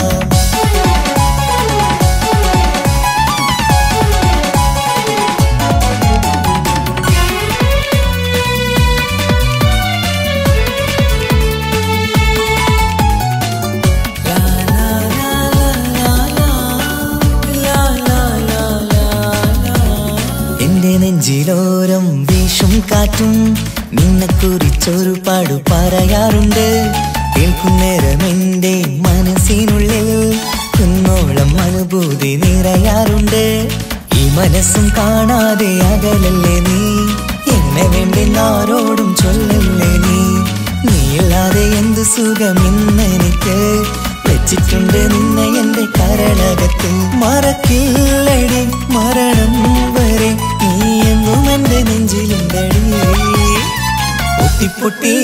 J: നെഞ്ചിലോരം വീശും കാറ്റും നിന്നെ കുറിച്ചൊരു പാടു പറയാറുണ്ട്. കേൾക്കുന്നേരം എന്റെ മനസ്സിനുള്ളിൽ കുന്നോളം അനുഭൂതി നിറയാറുണ്ട്. ഈ മനസ്സും കാണാതെ അകലല്ലേ നീ, എന്നെ വേണ്ടെന്നാരോടും ചൊല്ലല്ലേ നീ. നീയില്ലാതെ എന്തു സുഖമെന്നെനിക്ക്. വെച്ചിട്ടുണ്ട് നിന്നെ എന്റെ കരളകത്ത്. മറക്കില്ലടി മരണം വരെ നീ എന്നും എന്റെ നെഞ്ചിലുണ്ടടി. പൊട്ടിപ്പൊട്ടി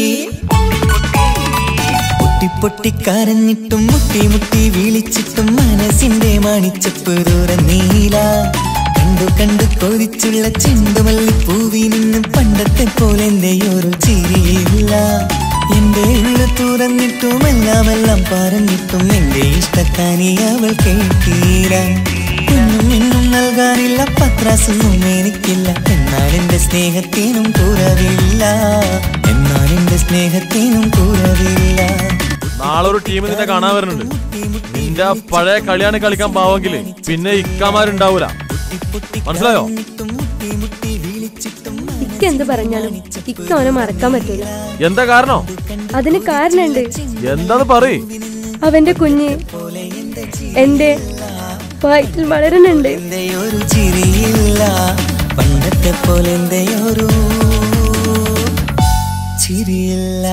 J: പൊട്ടിപ്പൊട്ടി കരഞ്ഞിട്ടും മുട്ടി മുട്ടി വിളിച്ചിട്ടും മനസ്സിന്റെ മാണിച്ചപ്പ് തുറന്നീല. കണ്ടു കണ്ടു കൊതിച്ചുള്ള ചെണ്ടുമല്ലി പൂവിൽ നിന്ന് പണ്ടത്തെ പോലെ എന്റെ ഒരു ചിരിയില്ല. എന്റെ ഉള്ളു തുറന്നിട്ടും എല്ലാം എല്ലാം പറഞ്ഞിട്ടും എന്റെ ഇഷ്ടക്കാനി അവൾ കേട്ടീര. ഒന്നും ഇന്നും നൽകാനില്ല, പത്രാസൊന്നും എനിക്കില്ല. എന്നാൽ എന്റെ സ്നേഹത്തിനും കുറവില്ല, എന്നാൽ എന്റെ സ്നേഹത്തിനും കുറവില്ല.
I: നാളെ ഒരു ടീം നിന്നെ കാണാൻ വരുന്നുണ്ട്. നിന്റെ പഴയ കളിയാണ് കളിക്കാൻ പാവെങ്കില് പിന്നെ ഇക്കാമാരുണ്ടാവൂല. മനസ്സിലായോ?
H: ഇക്ക എന്ത് പറഞ്ഞാലും ഇക്ക അവനെ മറക്കാൻ പറ്റൂല.
I: എന്താ കാരണം?
H: അതിന് കാരണുണ്ട്.
I: എന്താന്ന് പറയ്.
H: അവന്റെ കുഞ്ഞ് എന്റെ വയറ്റിൽ വളരുന്നുണ്ട്.
J: ഒരു ചിരിയില്ല, പണ്ടത്തെ പോലെ ഒരു ചിരിയില്ല.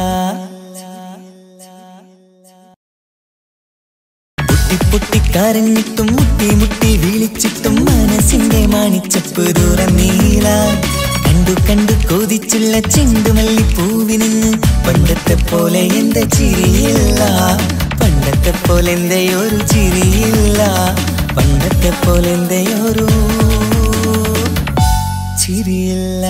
J: പൊട്ടിക്കരഞ്ഞിട്ടും മുട്ടി മുട്ടി വിളിച്ചിട്ടും മനസ്സിന്റെ മാണിച്ചപ്പ് തുറന്നീല. കണ്ടു കണ്ടു കൊതിച്ചുള്ള ചെണ്ടുമല്ലി പൂവിൽ നിന്ന് പണ്ടത്തെ പോലെ എന്റെ ചിരിയില്ല. പണ്ടത്തെ പോലെ എന്റെ ഒരു ചിരിയില്ല. പണ്ടത്തെ പോലെ എന്റെ ഒരു ചിരിയില്ല.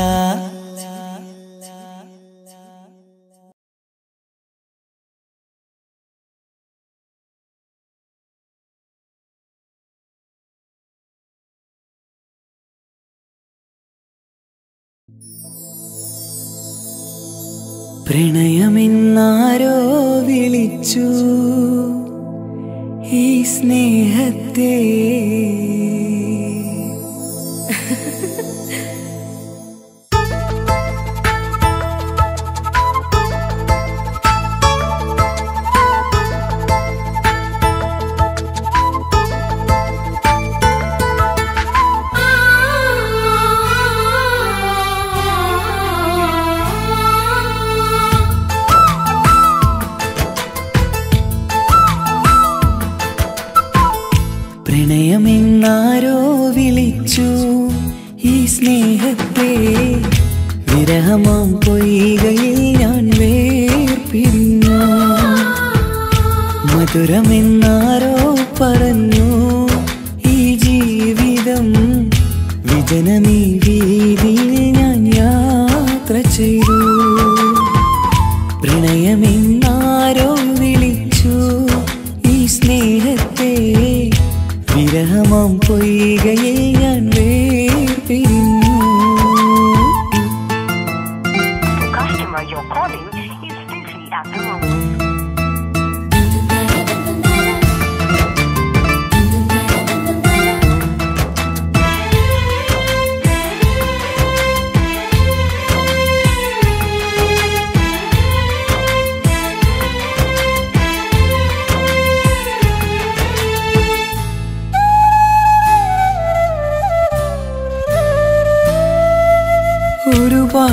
J: പ്രണയമെന്നാരോ വിളിച്ചു ഈ സ്നേഹത്തെ. പ്രണയമെന്നാരോ വിളിച്ചു ഈ സ്നേഹത്തെ. വിരഹമാം പൊയ്കയിൽ ഞാൻ വേർപിരിഞ്ഞു. മധുരമെന്നാരോ പറഞ്ഞു ഈ ജീവിതം. വിജനമീ വീതിയിൽ ഞാൻ യാത്ര ചെയ്തു. പ്രണയമെന്നാരോ വിളിച്ചു ഈ സ്നേഹത്തെ. വിരഹമാം പൊയ്കയിൽ ഞാൻ വേർപിരിഞ്ഞു.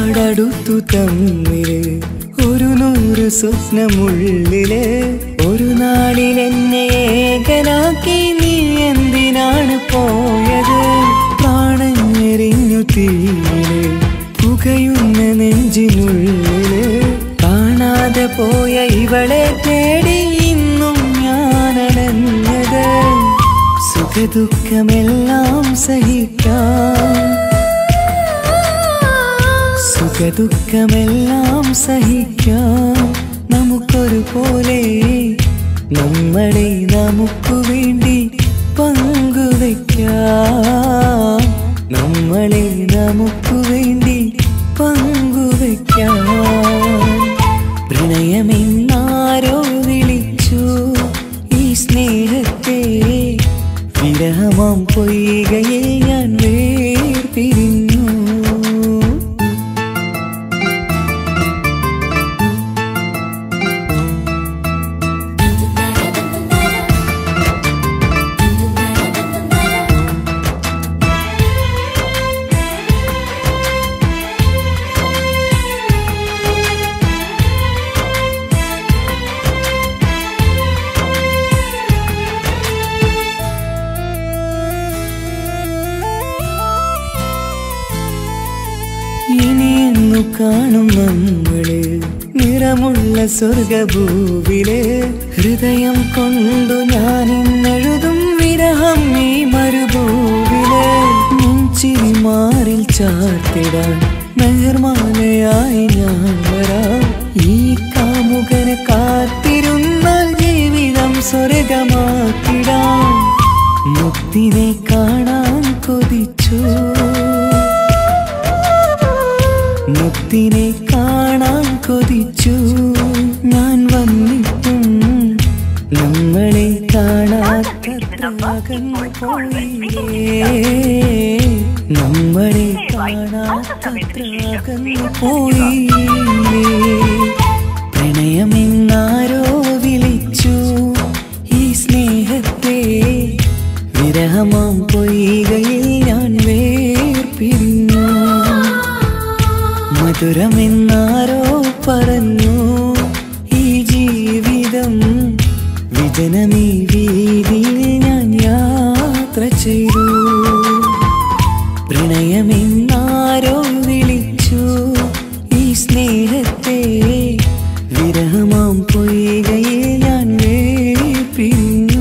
J: ഒരുപാടടുത്തു തമ്മില് ഒരു നൂറ് സ്വപ്നമുള്ളില് ഒരു നാളിൽ എന്നെ ഏകനാക്കി നീ എന്തിനാണ് പോയത് പ്രാണഞ്ഞെറിഞ്ഞു തീയില് പുകയുന്ന നെഞ്ചിനുള്ളില് കാണാതെ പോയ ഇവളെ തേടി ഇന്നും ഞാനലഞ്ഞത് സുഖദുഃഖമെല്ലാം സഹിക്കാം സുഖദുഃഖമെല്ലാം സഹിക്കാം നമുക്കൊരു പോലെ നമ്മളെ നമുക്കു വേണ്ടി പങ്കുവയ്ക്കാം നമ്മളെ നമുക്കു വേണ്ടി പങ്കുവയ്ക്കാം പ്രണയമെന്നാരോ വിളിച്ചു ഈ സ്നേഹത്തെ വിരഹമാം പൊയ്കയിൽ ഞാൻ വേർപിരിഞ്ഞു ഇനിയെന്നു കാണും നമ്മള് നിറമുള്ള സ്വർഗഭൂവില് ഹൃദയം കൊണ്ടു ഞാൻ ഇന്നെഴുതും വിരഹം ഈ മരുഭൂവില് നെഞ്ചിരി മാറിൽ ചാർത്തിടാൻ മെഹർമാലയായി ഞാൻ വരാം ഈ കാമുകനെ കാത്തിരുന്നാൽ ജീവിതം സ്വർഗമാക്കിടാം മുക്തിനെ കാണാൻ കൊതിച്ചു മുക്തിനെ കാണാൻ കൊതിച്ചു ഞാൻ വന്നിട്ടും നമ്മളെ കാണാത്തത്ര അകന്നു പോയില്ലേ നമ്മളെ കാണാത്തത്ര അകന്നു പോയില്ലേ പ്രണയമെന്നാരോ വിളിച്ചു ഈ സ്നേഹത്തെ വിരഹമാം പൊയ്കയിൽ ഞാൻ വേർപിരിഞ്ഞു മധുരമെന്നാരോ പറഞ്ഞു ഈ ജീവിതം വിജനമീ വീതിയിൽ ഞാൻ യാത്ര ചെയ്തു പ്രണയമെന്നാരോ വിളിച്ചു ഈ സ്നേഹത്തെ വിരഹമാം പൊയ്കയിൽ ഞാൻ വേർപിരിഞ്ഞു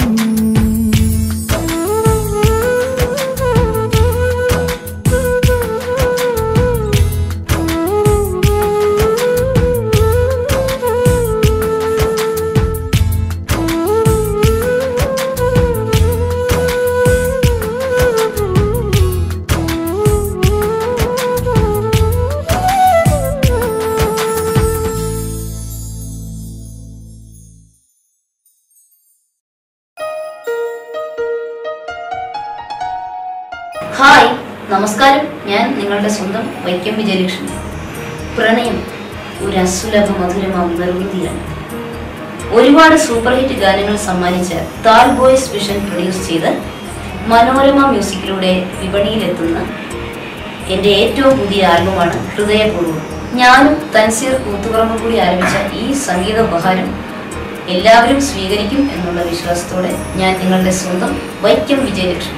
F: ഹായ് നമസ്കാരം, ഞാൻ നിങ്ങളുടെ സ്വന്തം വൈക്കം വിജയലക്ഷ്മി. പ്രണയം ഒരു അസുലഭ മധുരമാം നിർവൃതിയാണ്. ഒരുപാട് സൂപ്പർ ഹിറ്റ് ഗാനങ്ങൾ സമ്മാനിച്ച താൽ ബോയ്സ് വിഷൻ പ്രൊഡ്യൂസ് ചെയ്ത് മനോരമ മ്യൂസിക്കിലൂടെ വിപണിയിലെത്തുന്ന എൻ്റെ ഏറ്റവും പുതിയ ആൽബമാണ് ഹൃദയപൂർവ്വം. ഞാനും തൻസീർ കൂത്തുപറമ്പും കൂടി ആരംഭിച്ച ഈ സംഗീത ഉപഹാരം എല്ലാവരും സ്വീകരിക്കും എന്നുള്ള വിശ്വാസത്തോടെ ഞാൻ നിങ്ങളുടെ സ്വന്തം വൈക്കം വിജയലക്ഷ്മി.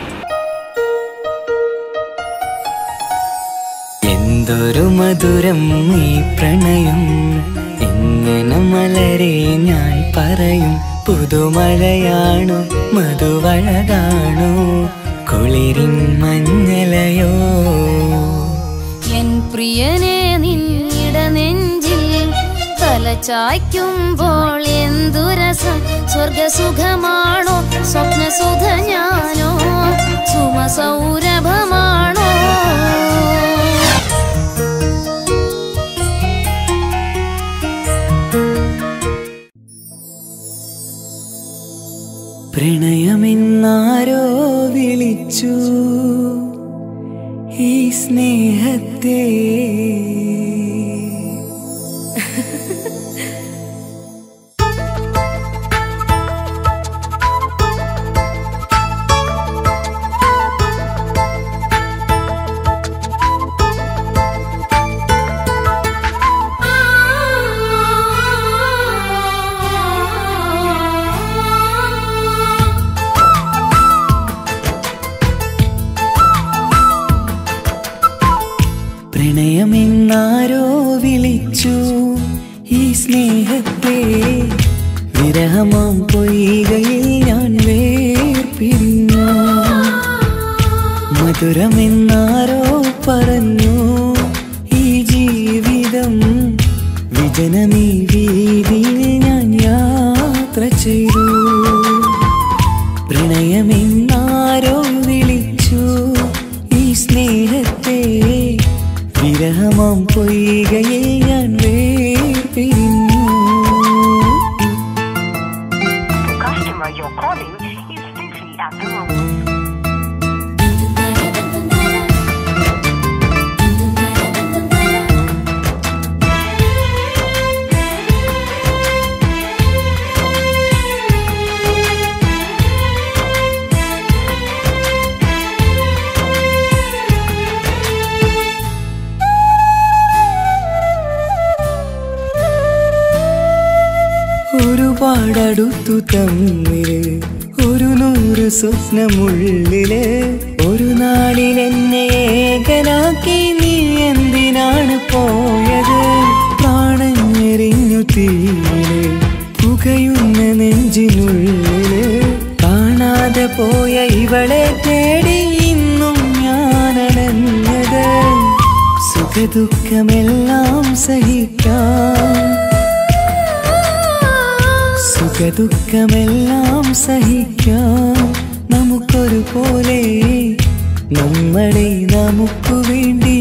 J: എന്തൊരു മധുരം ഈ പ്രണയം എങ്ങനെ മലരെ ഞാൻ പറയും പുതുമഴയാണോ മധുവഴകാണോ കുളിരിൻ മഞ്ഞലയോ
G: എൻ പ്രിയനെ നിന്നിട നെഞ്ചിൽ തലചായ്ക്കുമ്പോൾ എന്തു രസം സ്വർഗസുഖമാണോ സ്വപ്നസുധ ഞാനോ സുമസൗരഭമാണോ
J: പ്രണയമെന്നാരോ വിളിച്ചു ഈ സ്നേഹത്തെ വിരഹമാം പൊയ്കയിൽ ഞാൻ വേർപിരിഞ്ഞു. മധുരമെന്നാരോ പറഞ്ഞു ഈ ജീവിതം വിജനമീ വീതിയിൽ ഞാൻ യാത്ര ചെയ്തു. പ്രണയമെന്നാരോ വിളിച്ചു ഈ സ്നേഹത്തെ വിരഹമാം പൊയ്കയിൽ ഞാൻ വേർപിരിഞ്ഞു. ഒരുപാടടുത്തു തമ്മില് ഒരു നൂറ് സ്വപ്നമുള്ളില് ഒരു നാളിൽ എന്നെ ഏകനാക്കി നീ എന്തിനാണ് പോയത്? പ്രാണഞ്ഞെറിഞ്ഞു തീയില് പുകയുന്ന നെഞ്ചിനുള്ളില് കാണാതെ പോയ ഇവളെ തേടി ഇന്നും ഞാനണഞ്ഞത്. സുഖദുഃഖമെല്ലാം സഹിക്കാം, സുഖദുഃഖമെല്ലാം സഹിക്കാം നമുക്കൊരു പോലെ. നമ്മളെ നമുക്കു വേണ്ടി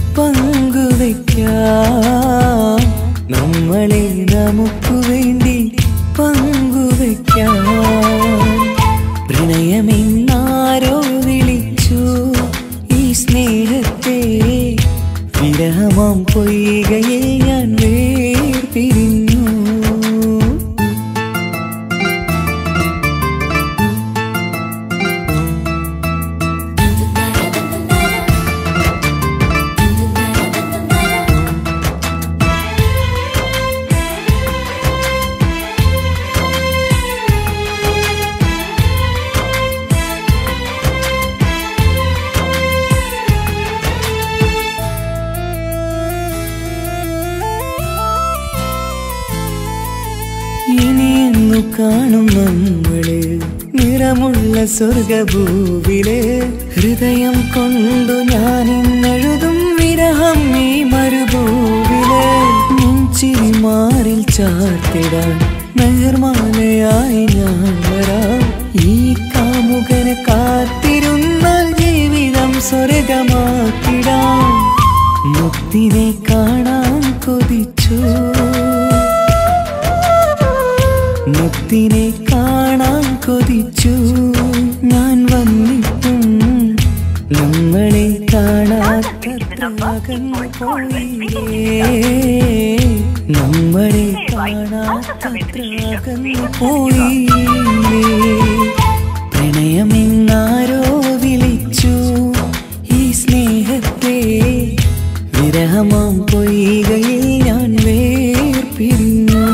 J: പങ്കുവെക്കാം, നമ്മളെ നമുക്കു വേണ്ടി പങ്കുവെക്കാം. പ്രണയമെന്നാരോ വിളിച്ചു ഈ സ്നേഹത്തെ വിരഹമാം പൊയ്കയിൽ ഞാൻ വേർപിരിഞ്ഞു. ഇനിയെന്നു കാണും നമ്മള് നിറമുള്ള സ്വർഗഭൂവില്. ഹൃദയം കൊണ്ടു ഞാൻ ഇന്നെഴുതും വിരഹം ഈ മരുഭൂവില്. നെഞ്ചിരി മാറിൽ ചാർത്തിടാൻ മെഹർമാലയായി ഞാൻ വരാം. ഈ കാമുകനെ കാത്തിരുന്നാൽ ജീവിതം സ്വർഗമാക്കിടാം. മുത്തിനെ കാണാൻ കൊതിച്ചു, മുത്തിനെ കാണാൻ കൊതിച്ചു ഞാൻ വന്നിട്ടും നമ്മളെ കാണാത്തത്ര അകന്നു പോയില്ലേ, നമ്മളെ കാണാത്തത്ര അകന്നു പോയില്ലേ. പ്രണയമെന്നാരോ വിളിച്ചു ഈ സ്നേഹത്തെ വിരഹമാം പൊയ്കയിൽ ഞാൻ വേർപിരിഞ്ഞു.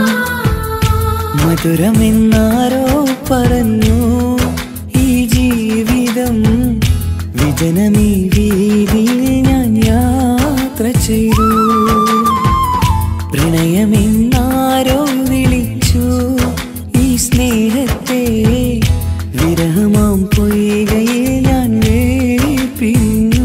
J: മധുരമെന്നാരോ പറഞ്ഞു ഈ ജീവിതം വിജനമീ വീതിയിൽ ഞാൻ യാത്ര ചെയ്തു. പ്രണയമെന്നാരോ വിളിച്ചു ഈ സ്നേഹത്തെ വിരഹമാം പൊയ്കയിൽ ഞാൻ വേർപിരിഞ്ഞു.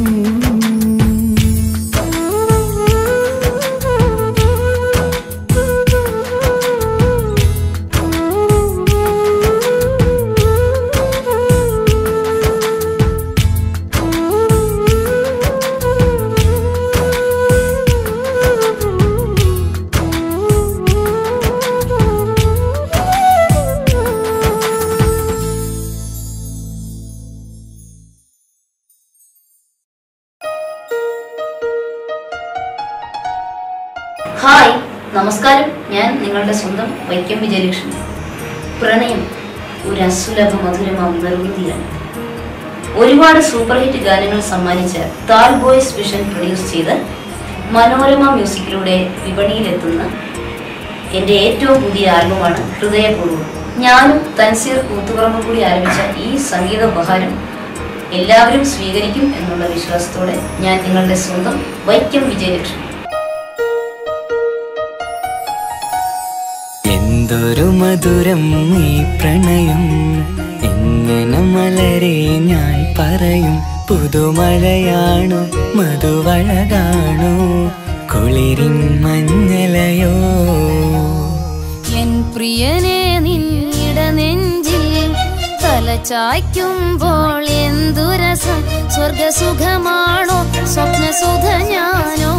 F: ഹായ്, നമസ്കാരം. ഞാൻ നിങ്ങളുടെ സ്വന്തം വൈക്കം വിജയലക്ഷ്മി. പ്രണയം ഒരു അസുലഭ മധുരമാം നിർവൃതിയാണ്. ഒരുപാട് സൂപ്പർ ഹിറ്റ് ഗാനങ്ങൾ സമ്മാനിച്ച താൽ ബോയ്സ് വിഷൻ പ്രൊഡ്യൂസ് ചെയ്ത് മനോരമ മ്യൂസിക്കിലൂടെ വിപണിയിലെത്തുന്ന എൻ്റെ ഏറ്റവും പുതിയ ആൽബമാണ് ഹൃദയപൂർവ്വം. ഞാനും തൻസീർ കൂത്തുപറമ്പും കൂടി ആരംഭിച്ച ഈ സംഗീത ഉപഹാരം എല്ലാവരും സ്വീകരിക്കും എന്നുള്ള വിശ്വാസത്തോടെ ഞാൻ നിങ്ങളുടെ സ്വന്തം വൈക്കം വിജയലക്ഷ്മി.
J: എന്തൊരു മധുരം ഈ പ്രണയം എങ്ങനെ മലരെ ഞാൻ പറയും പുതുമഴയാണോ മധുവഴകാണോ കുളിരിൻ മഞ്ഞലയോ
G: എൻ പ്രിയനെ നിന്നിട നെഞ്ചിൽ തലചായ്ക്കുമ്പോൾ എന്തു രസം സ്വർഗസുഖമാണോ സ്വപ്നസുധ ഞാനോ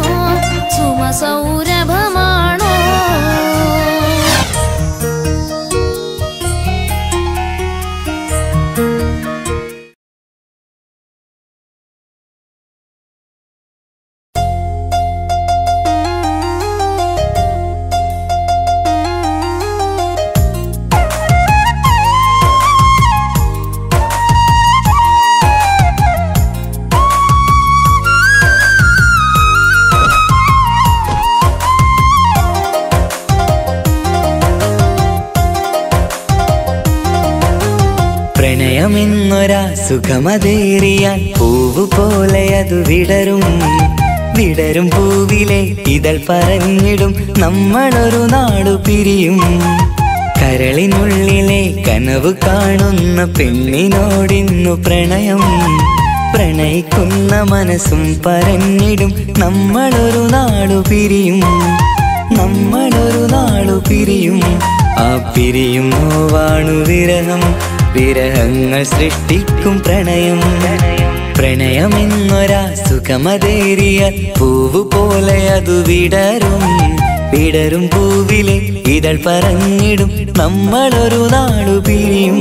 G: സുമസൗരഭമാണോ
J: പ്രണയമെന്നൊരാ സുഖമതേറിയാൽ പൂവ് പോലെ അത് വിടരും വിടരും പൂവിലെ ഇതൾ പറഞ്ഞിടും നമ്മളൊരു നാടു പിരിയും കരളിനുള്ളിലെ കനവ് കാണുന്ന പെണ്ണിനോടിന്നു പ്രണയം പ്രണയിക്കുന്ന മനസ്സും പറഞ്ഞിടും നമ്മളൊരു നാടു പിരിയും നമ്മളൊരു നാടു പിരിയും ആ പിരിയും നോവാണു വിരഹം വിരഹങ്ങൾ സൃഷ്ടിക്കും പ്രണയം പ്രണയമെന്നൊരാ സുഖമതേറിയ പൂവ് പോലെ അതു വിടരും വിടരും പൂവിലെ ഇതൾ പറഞ്ഞിടും നമ്മളൊരു നാടു പിരിയും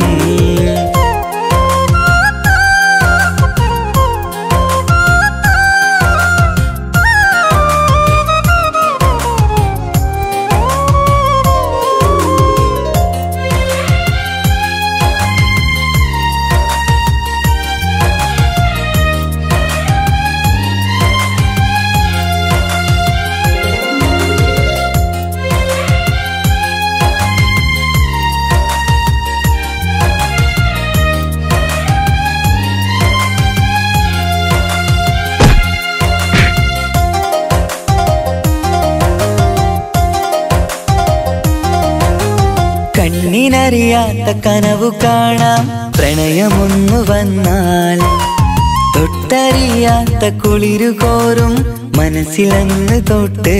J: കണ്ണിനറിയാത്ത കനവു കാണാം പ്രണയമൊന്നു വന്നാൽ തൊട്ടറിയാത്ത കുളിരു കോരും മനസ്സിലങ്ങ് തൊട്ട്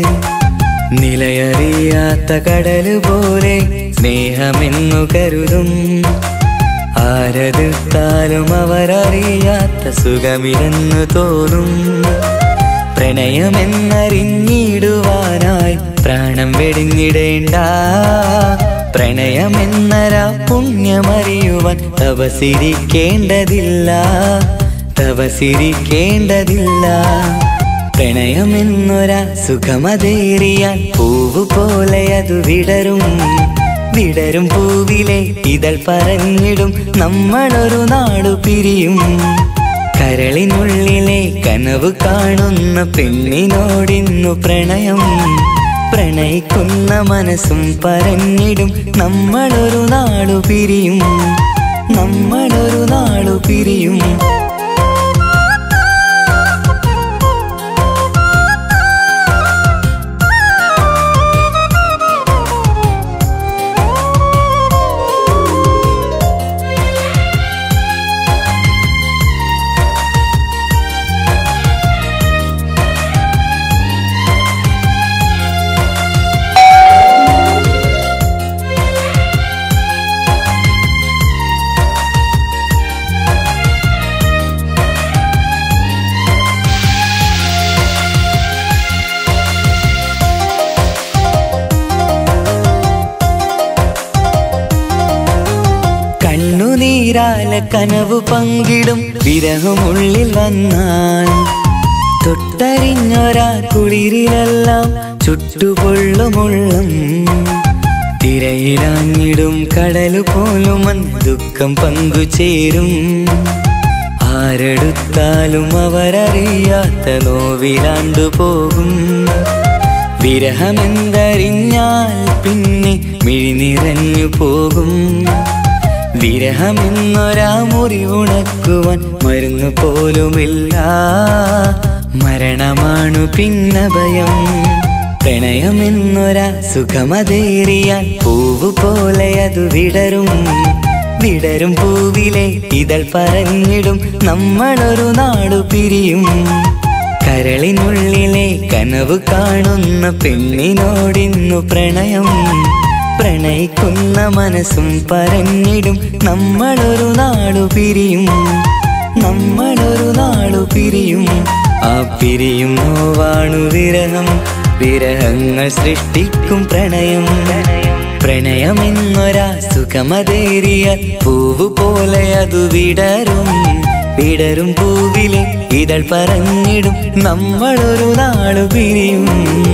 J: നിലയറിയാത്ത കടല് പോലെ സ്നേഹമെന്നു കരുതും ആരതിർത്താലും അവരറിയാത്ത സുഖമില്ലെന്നു തോന്നും പ്രണയമെന്നറിഞ്ഞിടുവാനായി പ്രാണം വെടിഞ്ഞിടേണ്ട പ്രണയമെന്നരാ പുണ്യമറിയുവാൻ തപസിരിക്കേണ്ടതില്ല തപസിരിക്കേണ്ടതില്ല പ്രണയമെന്നൊരാ സുഖമതേറിയാൽ പൂവ് പോലെ അതു വിടരും വിടരും പൂവിലെ ഇതൾ പറഞ്ഞിടും നമ്മളൊരു നാടു പിരിയും കരളിനുള്ളിലെ കനവ് കാണുന്ന പെണ്ണിനോടിന്നു പ്രണയം പ്രണയിക്കുന്ന മനസ്സും പറഞ്ഞിടും നമ്മളൊരു നാടു പിരിയും നമ്മളൊരു നാടു പിരിയും കണ്ണുനീരാല കനവു പങ്കിടും വിരഹമുള്ളിൽ വന്നാൽ തൊട്ടറിഞ്ഞൊരാ കുളിരിലെല്ലാം ചുട്ടുപൊള്ളുമുള്ളും തിരയിലാഞ്ഞിടും കടലു പോലും ദുഃഖം പങ്കുചേരും ആരെടുത്താലും അവരറിയാത്ത നോവിലാണ്ടു പോകും വിരഹമെന്തറിഞ്ഞാൽ പിന്നെ മിഴിനിറഞ്ഞു പോകും വിരഹമെന്നൊരാ മുറിവുണക്കുവാൻ മരുന്നു പോലുമില്ല മരണമാണു പിന്നെ ഭയം പ്രണയമെന്നൊരാ സുഖമതേറിയാൽ പൂവ് പോലെ അത് വിടരും. വിടരും പൂവിലെ ഇതൾ പറഞ്ഞിടും നമ്മളൊരു നാടു പിരിയും. കരളിനുള്ളിലെ കനവ് കാണുന്ന പെണ്ണിനോടിന്നു പ്രണയം. പ്രണയിക്കുന്ന മനസ്സും പറഞ്ഞിടും നമ്മളൊരു നാടു പിരിയും. നമ്മളൊരു നാടു പിരിയും. ആ പിരിയും നോവാണു വിരഹം. വിരഹങ്ങൾ സൃഷ്ടിക്കും പ്രണയം. പ്രണയമെന്നൊരാ സുഖമതേറിയ പൂവ് പോലെ അതു വിടരും. വിടരും പൂവിലെ ഇതൾ പറഞ്ഞിടും നമ്മളൊരു നാളു പിരിയും.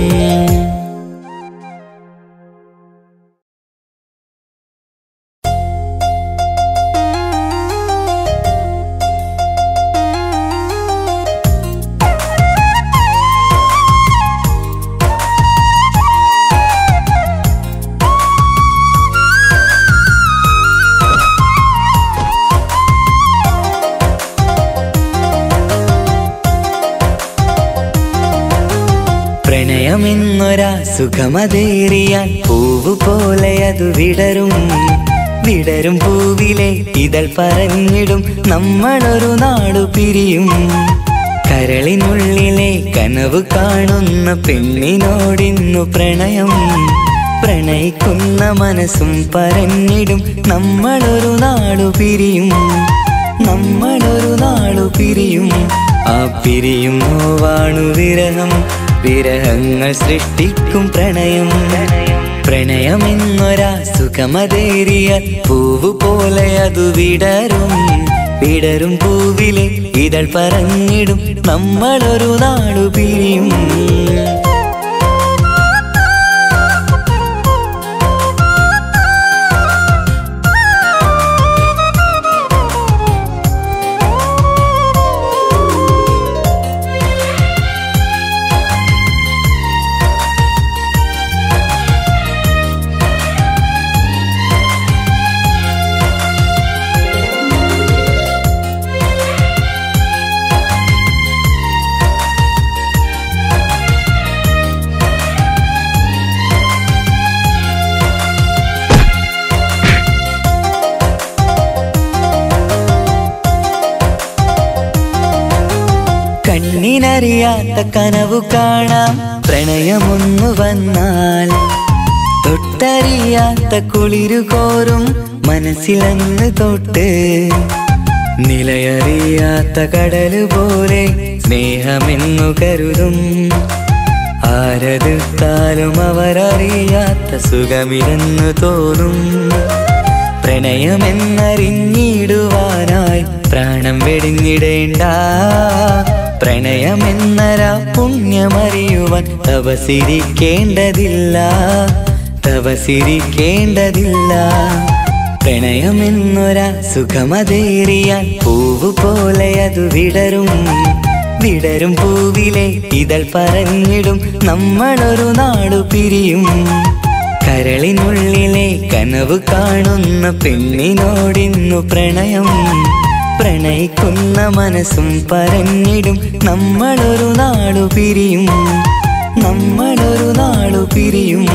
J: പ്രണയമെന്നൊരാ സുഖമതേറിയാൽ പൂവ് പോലെ അതു വിടരും. വിടരും പൂവിലെ ഇതൾ പറഞ്ഞിടും നമ്മളൊരു നാടു പിരിയും. കരളിനുള്ളിലെ കനവ് കാണുന്ന പെണ്ണിനോടിന്നു പ്രണയം. പ്രണയിക്കുന്ന മനസ്സും പറഞ്ഞിടും നമ്മളൊരു നാടു പിരിയും. നമ്മളൊരു നാടു പിരിയും. ആ പിരിയും നോവാണു വിരഹം. വിരഹങ്ങൾ സൃഷ്ടിക്കും പ്രണയം. പ്രണയമെന്നൊരാ സുഖമതേറിയ പൂവ് പോലെ അതു വിടരും. വിടരും പൂവിലെ ഇതൾ പറഞ്ഞിടും നമ്മളൊരു നാടു പിരിയും. കണ്ണിനറിയാത്ത കനവു കാണാം പ്രണയമൊന്നു വന്നാൽ. തൊട്ടറിയാത്ത കുളിരു കോരും മനസ്സിലങ്ങ് തൊട്ട്. നിലയറിയാത്ത കടല് പോലെ സ്നേഹമെന്നു കരുതും. ആരെടുത്താലും അവരറിയാത്ത സുഖമില്ലെന്നു തോന്നും. പ്രണയമെന്നറിഞ്ഞിടുവാനായി പ്രാണം വെടിഞ്ഞിടേണ്ട. പ്രണയമെന്നരാ പുണ്യമറിയുവാൻ തപസിരിക്കേണ്ടതില്ല. തപസിരിക്കേണ്ടതില്ല. പ്രണയമെന്നൊരാ സുഖമതേറിയാൽ പൂവ് പോലെ അതു വിടരും. വിടരും പൂവിലെ ഇതൾ പറഞ്ഞിടും നമ്മളൊരു നാടു പിരിയും. കരളിനുള്ളിലെ കനവ് കാണുന്ന പെണ്ണിനോടിന്നു പ്രണയം. പ്രണയിക്കുന്ന മനസ്സും പറഞ്ഞിടും നമ്മളൊരു നാടു പിരിയും. നമ്മളൊരു നാടു പിരിയും.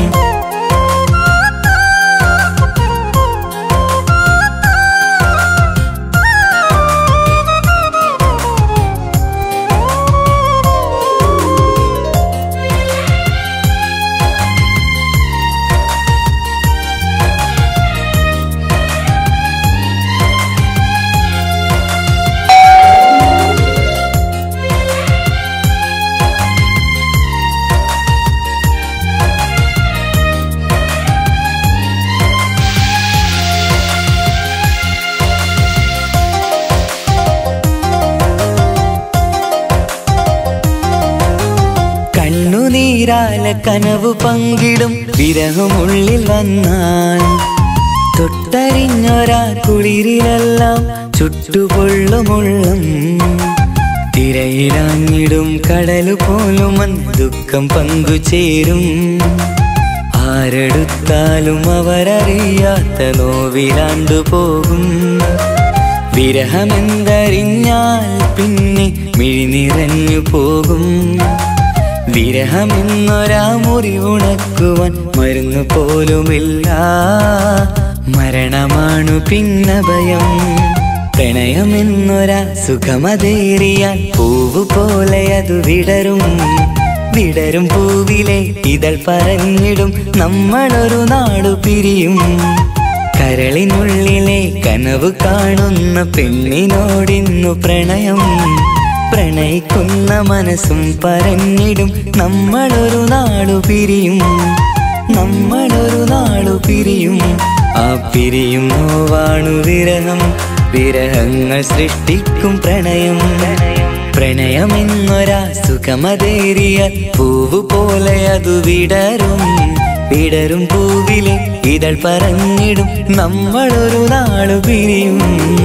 J: കണ്ണുനീരാല കനവു പങ്കിടും വിരഹമുള്ളിൽ വന്നാൽ. തൊട്ടറിഞ്ഞൊരാ കുളിരിലെല്ലാം ചുട്ടുപൊള്ളുമുള്ളം. തിരയിലാഞ്ഞിടും കടലു പോലും ദുഃഖം പങ്കുചേരും. ആരെടുത്താലും അവരറിയാത്ത നോവിലാണ്ടു പോകും. വിരഹമെന്തറിഞ്ഞാൽ പിന്നെ മിഴിനിറഞ്ഞു പോകും. വിരഹമെന്നൊരാ മുറിവുണക്കുവാൻ മരുന്നു പോലുമില്ല. മരണമാണു പിന്നഭയം. പ്രണയമെന്നൊരാ സുഖമതേറിയാൽ പൂവ് പോലെ അത് വിടരും. വിടരും പൂവിലെ ഇതൾ പറഞ്ഞിടും നമ്മളൊരു നാടു പിരിയും. കരളിനുള്ളിലെ കനവ് കാണുന്ന പെണ്ണിനോടിന്നു പ്രണയം. പ്രണയിക്കുന്ന മനസ്സും പറഞ്ഞിടും നമ്മളൊരു നാടു പിരിയും. നമ്മളൊരു നാടു പിരിയും. ആ പിരിയും നോവാണു വിരഹം. വിരഹങ്ങൾ സൃഷ്ടിക്കും പ്രണയം. പ്രണയമെന്നൊരാ സുഖമതേറിയ പൂവ് പോലെ അതു വിടരും. വിടരും പൂവിലെ ഇതൾ പറഞ്ഞിടും നമ്മളൊരു നാളു പിരിയും.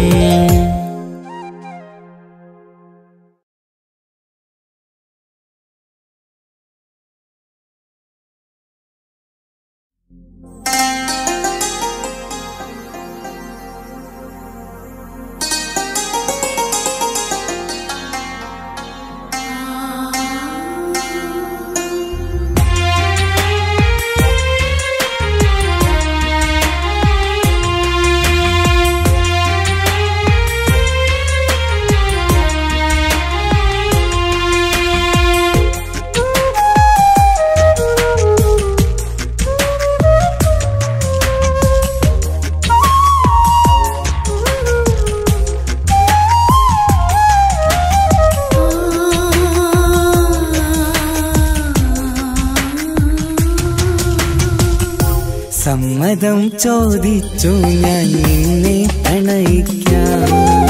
J: സമ്മതം ചോദിച്ചു ഞാൻ നിന്നെ പ്രണയിക്കാം.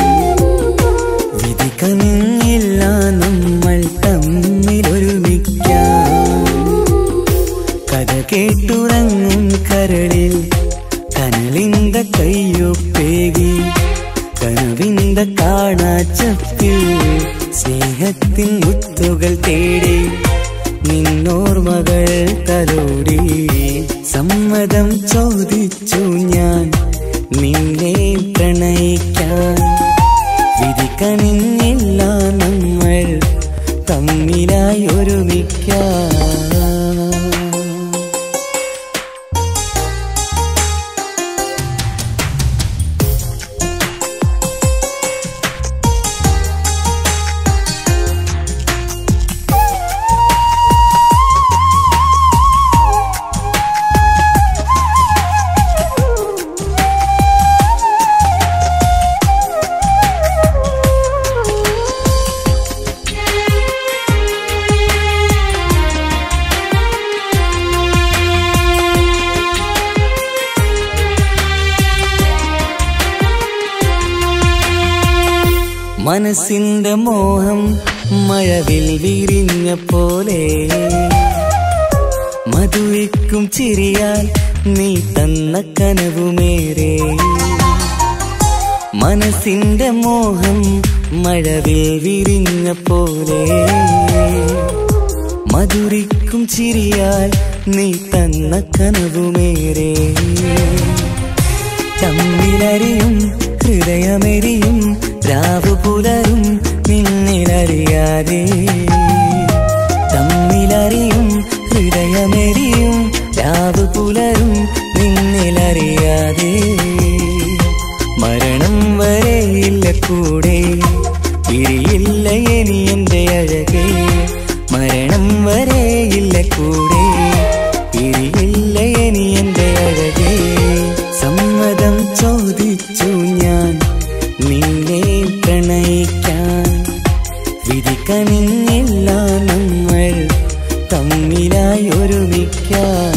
J: വിധി കനിഞ്ഞില്ല നമ്മൾ തമ്മിലൊരുമിക്കാം. കഥ കേട്ടുറങ്ങും കരളിൽ കനലിന്ത കയ്യൊപ്പേകി. കനവിന്ത കാണാച്ചപ്പിൽ സ്നേഹത്തിൻ മുത്തുകൾ തേടി. നിന്നോർമകൾ തലോടി. സമ്മതം ചോദിച്ചു ഞാൻ നിന്നെ പ്രണയിക്കാൻ. വിധി കനിഞ്ഞില്ല നമ്മൾ തമ്മിലായി ഒരുമിക്കാം. മനസ്സിന്റെ മോഹം മഴവിൽ വിരിഞ്ഞ പോലെ. മധുവിക്കും ചിരിയാൽ നീ തന്ന കനവുമേറെ. മനസ്സിന്റെ മോഹം മഴവിൽ വിരിഞ്ഞ പോലെ. മധുരിക്കും ചിരിയാൽ നീ തന്ന കനവുമേറെ. തമ്മിലറിയും ഹൃദയമെരിയും രാവു പുലരും നിന്നിലറിയാതെ. തമ്മിലറിയും ഹൃദയമെരിയും രാവു പുലരും നിന്നിലറിയാതെ. മരണം വരെയില്ല കൂടെ പിരിയില്ല ഇനി എന്റെ അഴകേ. മരണം വരെയില്ല കൂടെ പിരിയില്ല ഇനി എന്റെ അഴകേ. സമ്മതം ചോദിച്ചു ഞാൻ നിന്നെ പ്രണയിക്കാൻ. വിധി കനിഞ്ഞില്ല നമ്മൾ തമ്മിലായി ഒരുമിക്കാം.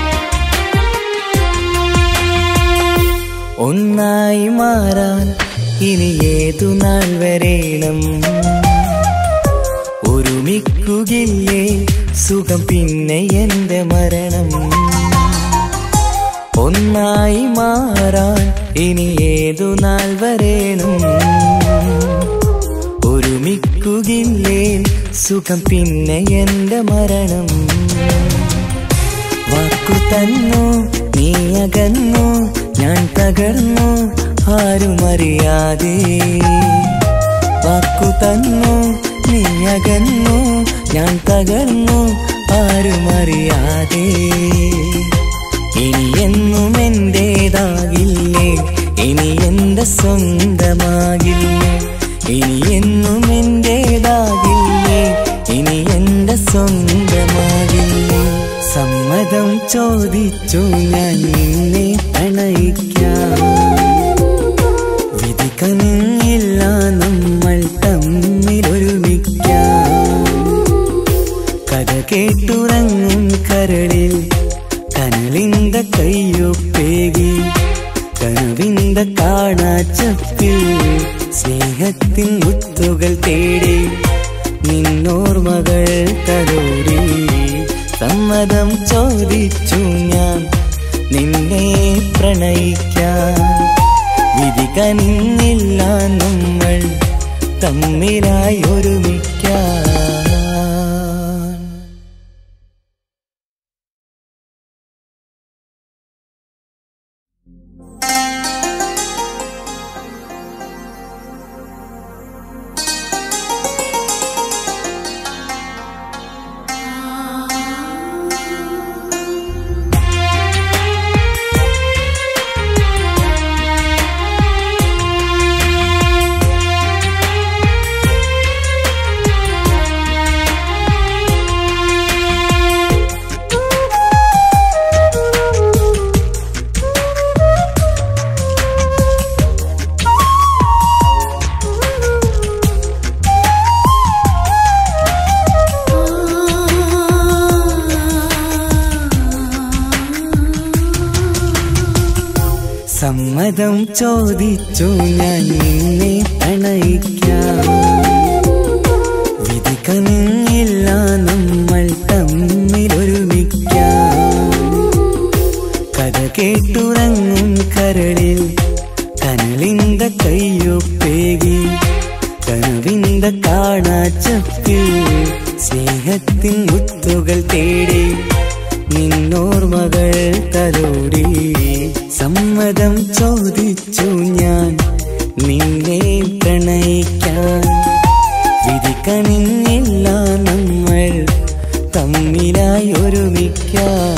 J: ഒന്നായി മാറാൻ ഇനി ഏതു നാൾ വരേണം ഒരുമിക്കുകില്ലേ സുഖം പിന്നെ എന്റെ മരണം ഒന്നായി മാറാൻ ഇനി ഏതു നാൾ വരേണം ഒരുമിക്കുകില്ലേ സുഖം പിന്നെ എന്റെ മരണം വാക്കു തന്നു നീ അകന്നു ഞാൻ തകർന്നു ആരുമറിയാതെ വാക്കു തന്നു നീ അകന്നു ഞാൻ തകർന്നു ആരുമറിയാതെ ഇനി എന്നും എന്റേതാകില്ലേ ഇനി എന്റെ സ്വന്തമാകില്ലേ ഇനി എന്നും എന്റേതാകില്ലേ ഇനി എന്റെ സ്വന്തമാകില്ലേ സമ്മതം ചോദിച്ചു ഞാൻ നിന്നെ പ്രണയിക്കാം വിധി കനിഞ്ഞില്ല നമ്മൾ തമ്മിലൊരുമിക്കാം കഥ കേട്ടുറങ്ങും കരളിൽ കനലിന്റെ കയ്യൊപ്പേകി കനവിന്റെ കാണാച്ചപ്പിൽ സ്നേഹത്തിൻ മുത്തുകൾ തേടി നിന്നോർമകൾ തലോടി സമ്മതം ചോദിച്ചു ഞാൻ നിന്നെ പ്രണയിക്കാൻ വിധി കനിഞ്ഞില്ല നമ്മൾ തമ്മിലായി ഒരുമിക്കാൻ സമ്മതം ചോദിച്ചു ഞാൻ നിന്നെ പ്രണയിക്കാം വിധി കനിഞ്ഞില്ല നമ്മൾ തമ്മിലൊരുമിക്കാം കഥ കേട്ടുറങ്ങും കരളിൽ കനലിന്റെ കയ്യൊപ്പേകി കനവിന്റെ കാണാച്ചപ്പിൽ സ്നേഹത്തിൻ മുത്തുകൾ തേടി നിന്നോർമകൾ തലോടി സമ്മതം ചോദിച്ചു ഞാൻ നിന്നെ പ്രണയിക്കാൻ വിധി കനിഞ്ഞില്ല നമ്മൾ തമ്മിലായി ഒരുമിക്കാൻ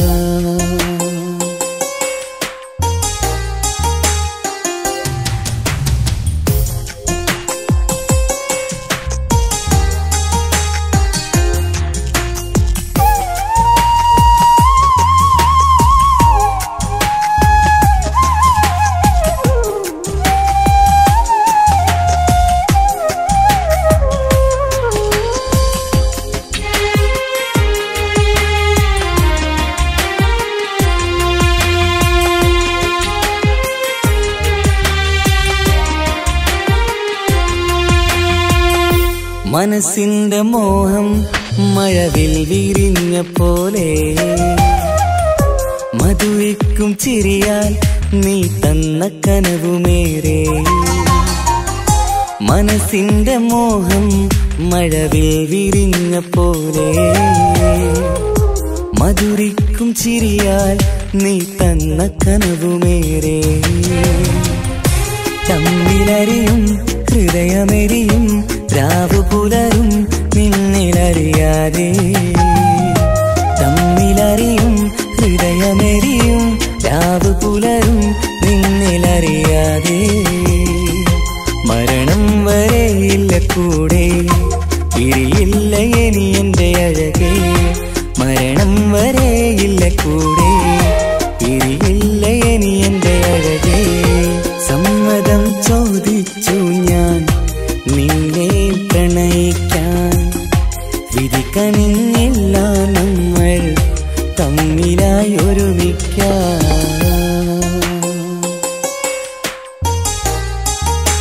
J: മനസ്സിന്റെ മോഹം മഴവിൽ വിരിഞ്ഞ പോലെ മധുവിക്കും ചിരിയാൽ നീ തന്ന കനവുമേറെ മനസ്സിന്റെ മോഹം മഴവിൽ വിരിഞ്ഞ പോലെ മധുരിക്കും ചിരിയാൽ നീ തന്ന കനവുമേറെ തമ്മിലറിയും ഹൃദയമെരിയും രാവു പുലരും നിന്നിലറിയാതെ തമ്മിലറിയും ഹൃദയമെരിയും രാവു പുലരും നിന്നിലറിയാതെ മരണം വരെയില്ല കൂടെ പിരിയില്ല ഇനി എന്റെ അഴകേ മരണം വരെയില്ല കൂടെ പിരിയില്ല ഇനി എന്റെ അഴകേ സമ്മതം ചോദിച്ചു ഞാൻ നിന്നെ പ്രണയിക്കാൻ വിധി കനിഞ്ഞില്ല നമ്മൾ തമ്മിലായി ഒരുമിക്കാൻ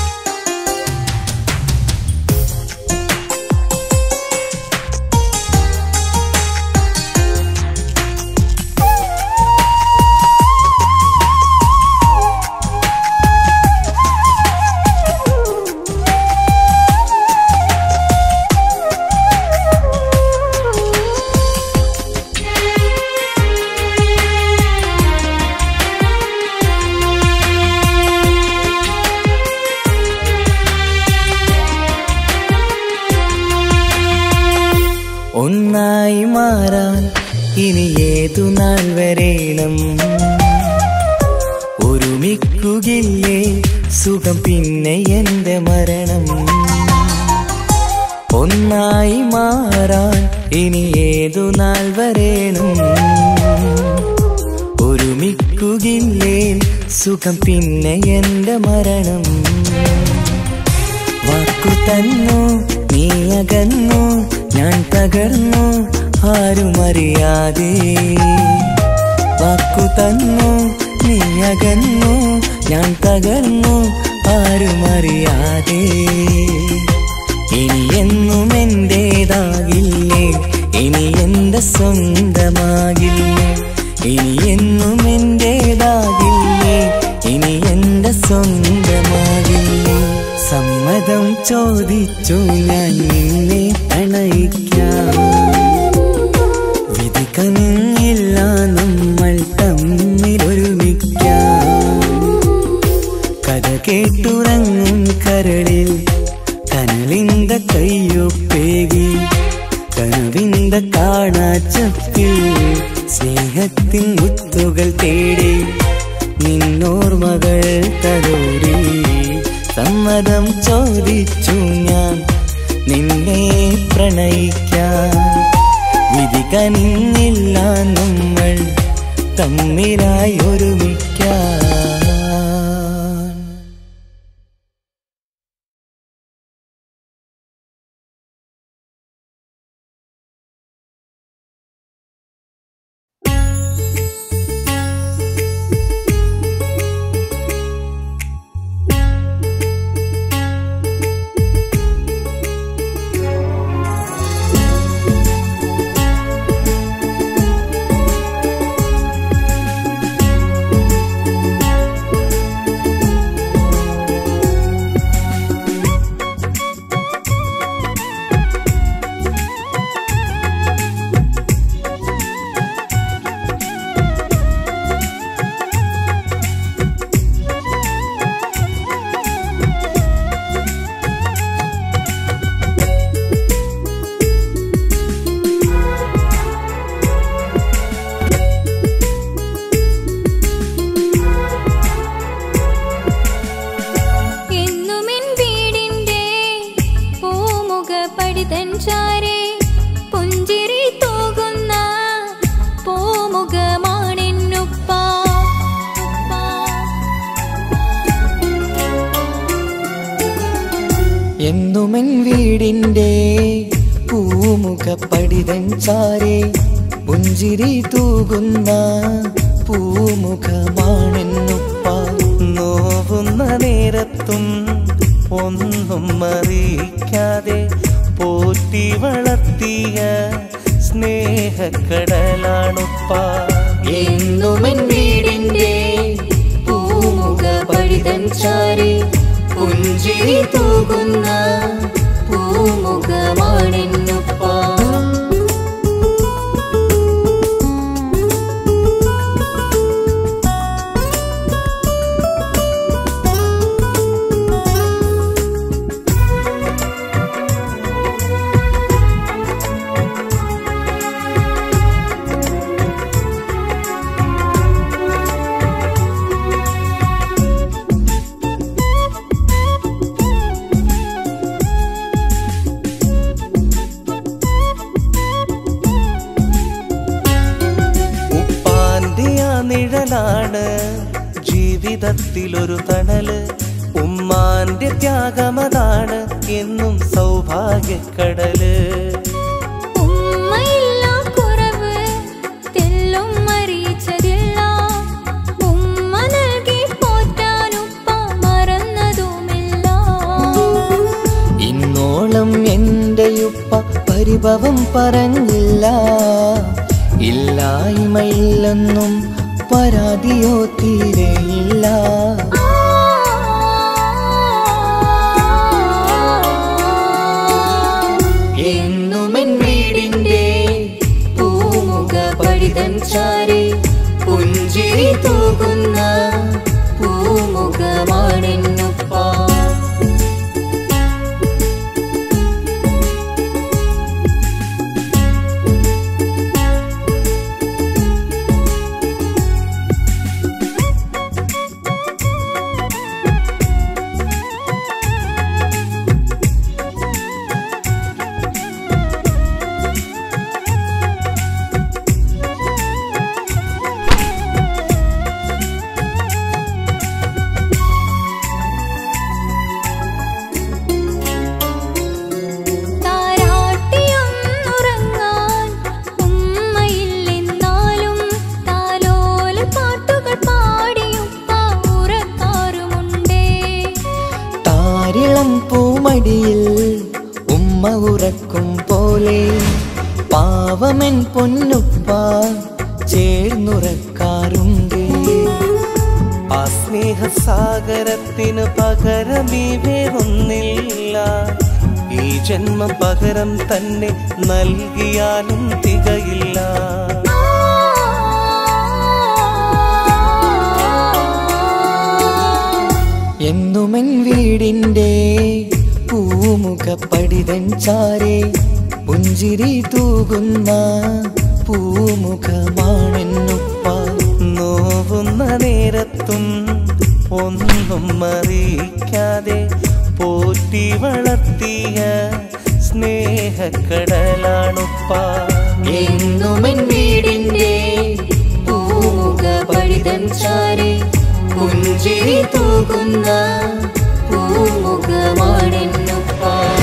J: ഇനി ഏതു നാൾ വരേണം ഒരുമിക്കുകയില്ലേ സുഖം പിന്നെ എന്റെ മരണം ഒന്നായി മാറാൻ ഇനി ഏതു നാൾ വരേണം ഒരുമിക്കുകയില്ലേ സുഖം പിന്നെ എന്റെ മരണം വാക്കു തന്നു നീ അകന്നു ഞാൻ തകർന്നു ആരുമറിയാതെ വാക്കു തന്നു നീ അകന്നു ഞാൻ തകർന്നു ആരുമറിയാതെ ഇനി എന്നും എന്റേതാകില്ലേ ഇനി എന്റെ സ്വന്തമാകില്ലേ ഇനി എന്നും എന്റേതാകില്ലേ ഇനി എന്റെ സ്വന്തമാകില്ലേ സമ്മതം ചോദിച്ചു ഞാൻ നിന്നെ പ്രണയിക്കാം വിധി കനിഞ്ഞില്ല നമ്മൾ തമ്മിലൊരുമിക്കാം കഥ കേട്ടുറങ്ങും കരളിൽ കനലിന്ത കയ്യൊപ്പേകി കനവിന്ത കാണാച്ചപ്പിൽ സ്നേഹത്തിൻ മുത്തുകൾ തേടി നിന്നോർമകൾ തലോടി സമ്മതം ചോദിച്ചു ഞാൻ നിന്നെ പ്രണയിക്കാൻ വിധി കനിഞ്ഞില്ല നമ്മൾ തമ്മിലായി ഒരുമിക്കാൻ എന്നുമെൻ വീടിൻ്റെ പൂമുഖപ്പടിതൻ ചാരേ പുഞ്ചിരി തൂകുന്ന പൂമുഖമാണെന്നുപ്പ നോവുന്ന നേരത്തും ഒന്നും അറിയിക്കാതെ പോറ്റി വളർത്തിയ സ്നേഹക്കടലാണുപ്പ എന്നുമെൻ വീടിൻ്റെ പൂമുഖപ്പടിതൻ ചാരേ പുഞ്ചിരി തൂകുന്ന പൂമുഖമാണെന്നുപ്പ നിഴലാണ് ജീവിതത്തിലൊരു തണല് ഉമ്മാന്റെ ത്യാഗമതാണ് എന്നും സൗഭാഗ്യക്കടല്
G: ഉമ്മയില്ല കുറവ് തെല്ലും അറിയിച്ചതില്ല ഉമ്മ നൽകി പോറ്റാനുപ്പ മറന്നതുമില്ല
J: ഇന്നോളം എന്റെയുപ്പ പരിഭവം പറഞ്ഞില്ല ഇല്ലായ്മയില്ലെന്നും പരാതിയോ തീരെയില്ല എന്നുമെൻ വീടിൻ്റെ പൂമുഖപ്പടിതൻ ചാരേ പുഞ്ചിരി തൂകുന്ന പൂമുഖമാണെന്നുപ്പ ചേർന്നുറക്കാറുണ്ട്. ആ സ്നേഹസാഗരത്തിന് പകരമീ വേറൊന്നില്ല. ഈ ജന്മം പകരം തന്നെ നൽകിയാലും തികയില്ല. എന്നുമെൻ വീടിൻ്റെ പൂമുഖപ്പടിതൻ ചാരേ പുഞ്ചിരി തൂകുന്ന പൂമുഖമാണെന്നുപ്പ. നോവുന്ന നേരത്തും ഒന്നും അറിയിക്കാതെ പോറ്റി വളർത്തിയ സ്നേഹക്കടലാണുപ്പ. എന്നുമെൻ വീടിൻ്റെ പൂമുഖപ്പടിതൻ ചാരേ പുഞ്ചിരി തൂകുന്ന പൂമുഖമാണെന്നുപ്പ.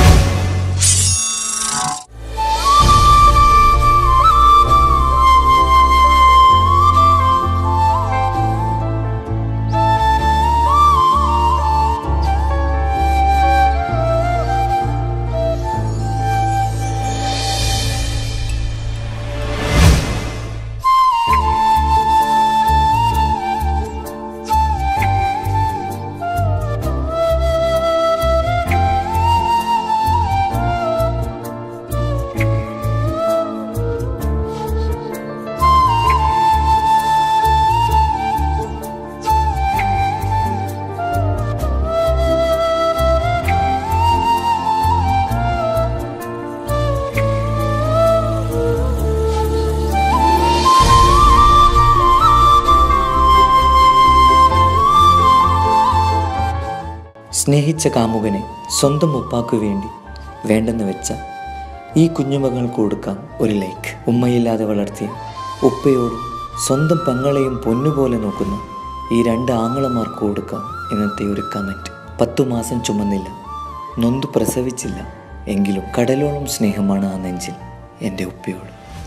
J: സ്നേഹിച്ച കാമുകനെ സ്വന്തം ഉപ്പാക്കു വേണ്ടി വേണ്ടെന്ന് വെച്ച ഈ കുഞ്ഞുമകൾക്ക് കൊടുക്കാം ഒരു ലൈക്ക്. ഉമ്മയില്ലാതെ വളർത്തിയ ഉപ്പയോടും സ്വന്തം പെങ്ങളെയും പൊന്നുപോലെ നോക്കുന്ന ഈ രണ്ട് ആങ്ങളമാർക്ക് കൊടുക്കാം ഇന്നത്തെ ഒരു കമൻറ്റ്. പത്തു മാസം ചുമന്നില്ല, നൊന്തു പ്രസവിച്ചില്ല, എങ്കിലും കടലോളം സ്നേഹമാണ് ആ നെഞ്ചിൽ എൻ്റെ ഉപ്പയോട്.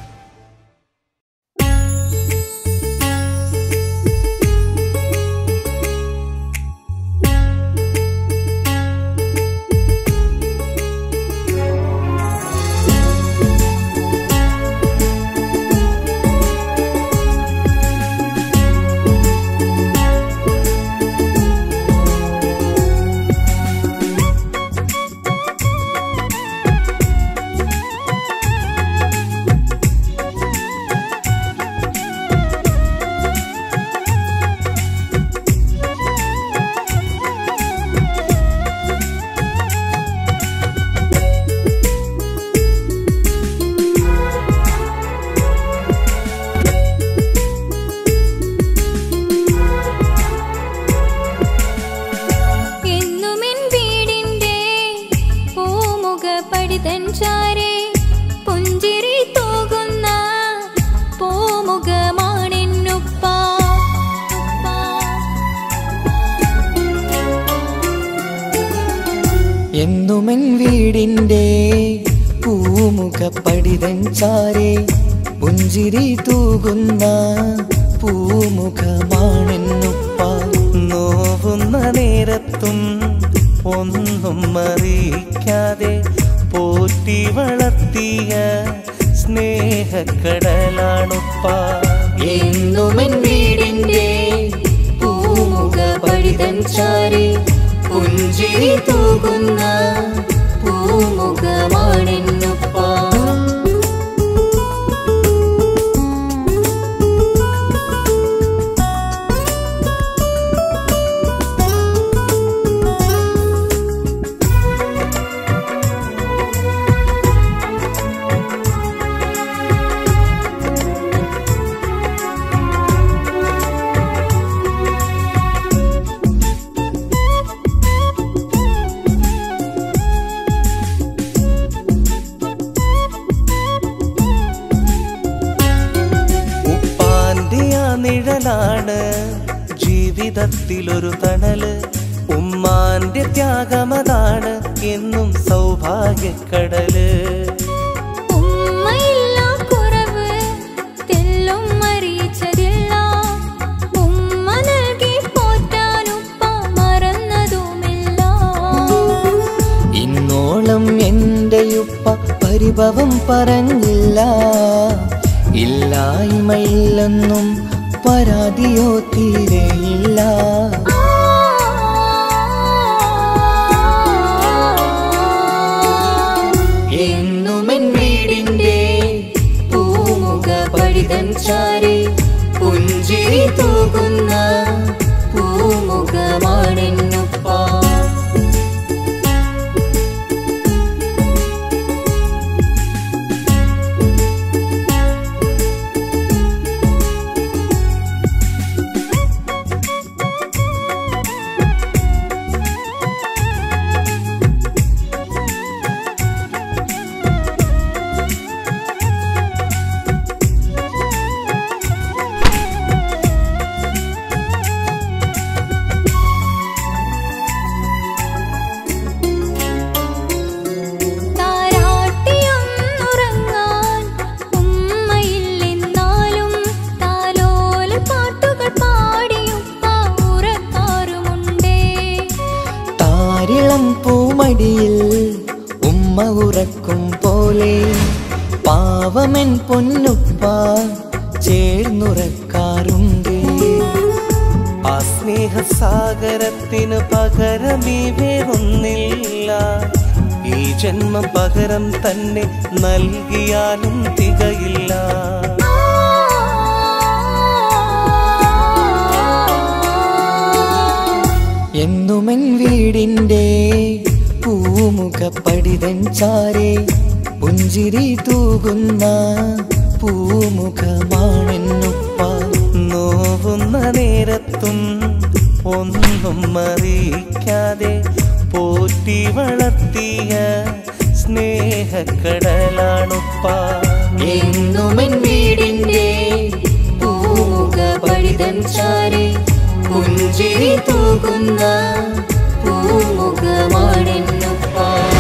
J: എന്നുമെൻ വീടിൻ്റെ പൂമുഖപ്പടിതൻ ചാരേ പുഞ്ചിരി തൂകുന്ന പൂമുഖമാണെന്നുപ്പ. നോവുന്ന നേരത്തും ഒന്നും അറിയിക്കാതെ പോറ്റി വളർത്തിയ സ്നേഹക്കടലാണുപ്പ. എന്നുമെൻ വീടിൻ്റെ പൂമുഖപ്പടിതൻ ചാരേ പുഞ്ചിരി തൂകുന്ന പൂമുഖമാണെന്നുപ്പ. നിഴലാണ് ജീവിതത്തിലൊരു തണല്, ഉമ്മാന്റെ ത്യാഗമതാണ് എന്നും സൗഭാഗ്യക്കടല്. ഇന്നോളം എന്റെയുപ്പ പരിഭവം പറഞ്ഞില്ല, ഇല്ലായ്മ ഉമ്മയില്ലെന്നും പരാതിയോ തീരെയില്ല. എന്നുമെൻ വീടിൻ്റെ പൂമുഖ പടിതൻ ചാരി പുഞ്ചിരി തൂകുന്ന പൂമുഖമാണെന്നുപ്പ. പൂമടിയിൽ ഉമ്മ ഉറക്കും പോലെ പാവമൻ പൊന്നുപ്പ ചേർന്നുറക്കാറുണ്ട്.
C: ആ സ്നേഹസാഗരത്തിന് പകരമീ വേറൊന്നില്ല. ഈ ജന്മം പകരം തന്നെ നൽകിയാലും തികയില്ല.
J: എന്നുമെൻ വീടിൻ്റെ പൂമുഖ പടിതൻ ചാരെ പുഞ്ചിരി തൂകുന്ന പൂമുഖമാണെന്നുപ്പ.
C: നോവുന്ന നേരത്തും ഒന്നും അറിയിക്കാതെ പോറ്റി വളർത്തിയ സ്നേഹക്കടലാണുപ്പ.
J: എന്നുമെൻ വീടിൻ്റെ പൂമുഖ പടിതൻ ചാരെ പുഞ്ചിരി തൂകുന്ന പൂമുഖമാണെന്നുപ്പ.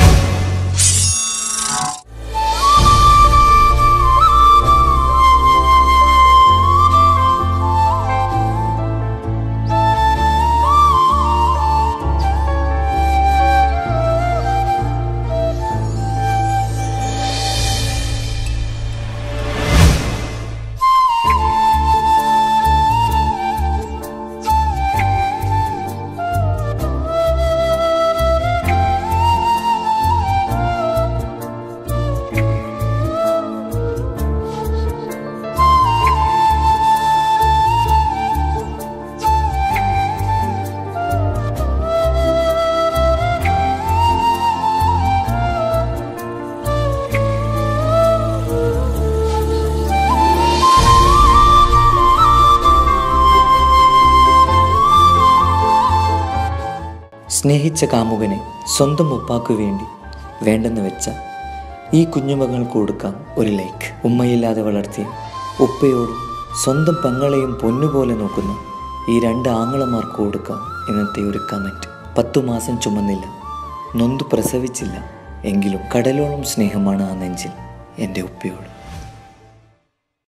K: സ്നേഹിച്ച കാമുകനെ സ്വന്തം ഉപ്പാക്കു വേണ്ടി വേണ്ടെന്ന് വെച്ച ഈ കുഞ്ഞുമകൾക്ക് കൊടുക്കാം ഒരു ലൈക്ക്. ഉമ്മയില്ലാതെ വളർത്തിയ ഉപ്പയോടും സ്വന്തം പെങ്ങളെയും പൊന്നുപോലെ നോക്കുന്ന ഈ രണ്ട് ആങ്ങളമാർക്ക് കൊടുക്കാം ഇന്നത്തെ ഒരു കമൻറ്റ്. പത്തു മാസം ചുമന്നില്ല, നൊന്തു പ്രസവിച്ചില്ല, എങ്കിലും കടലോളം സ്നേഹമാണ് ആ നെഞ്ചിൽ എൻ്റെ ഉപ്പയോട്.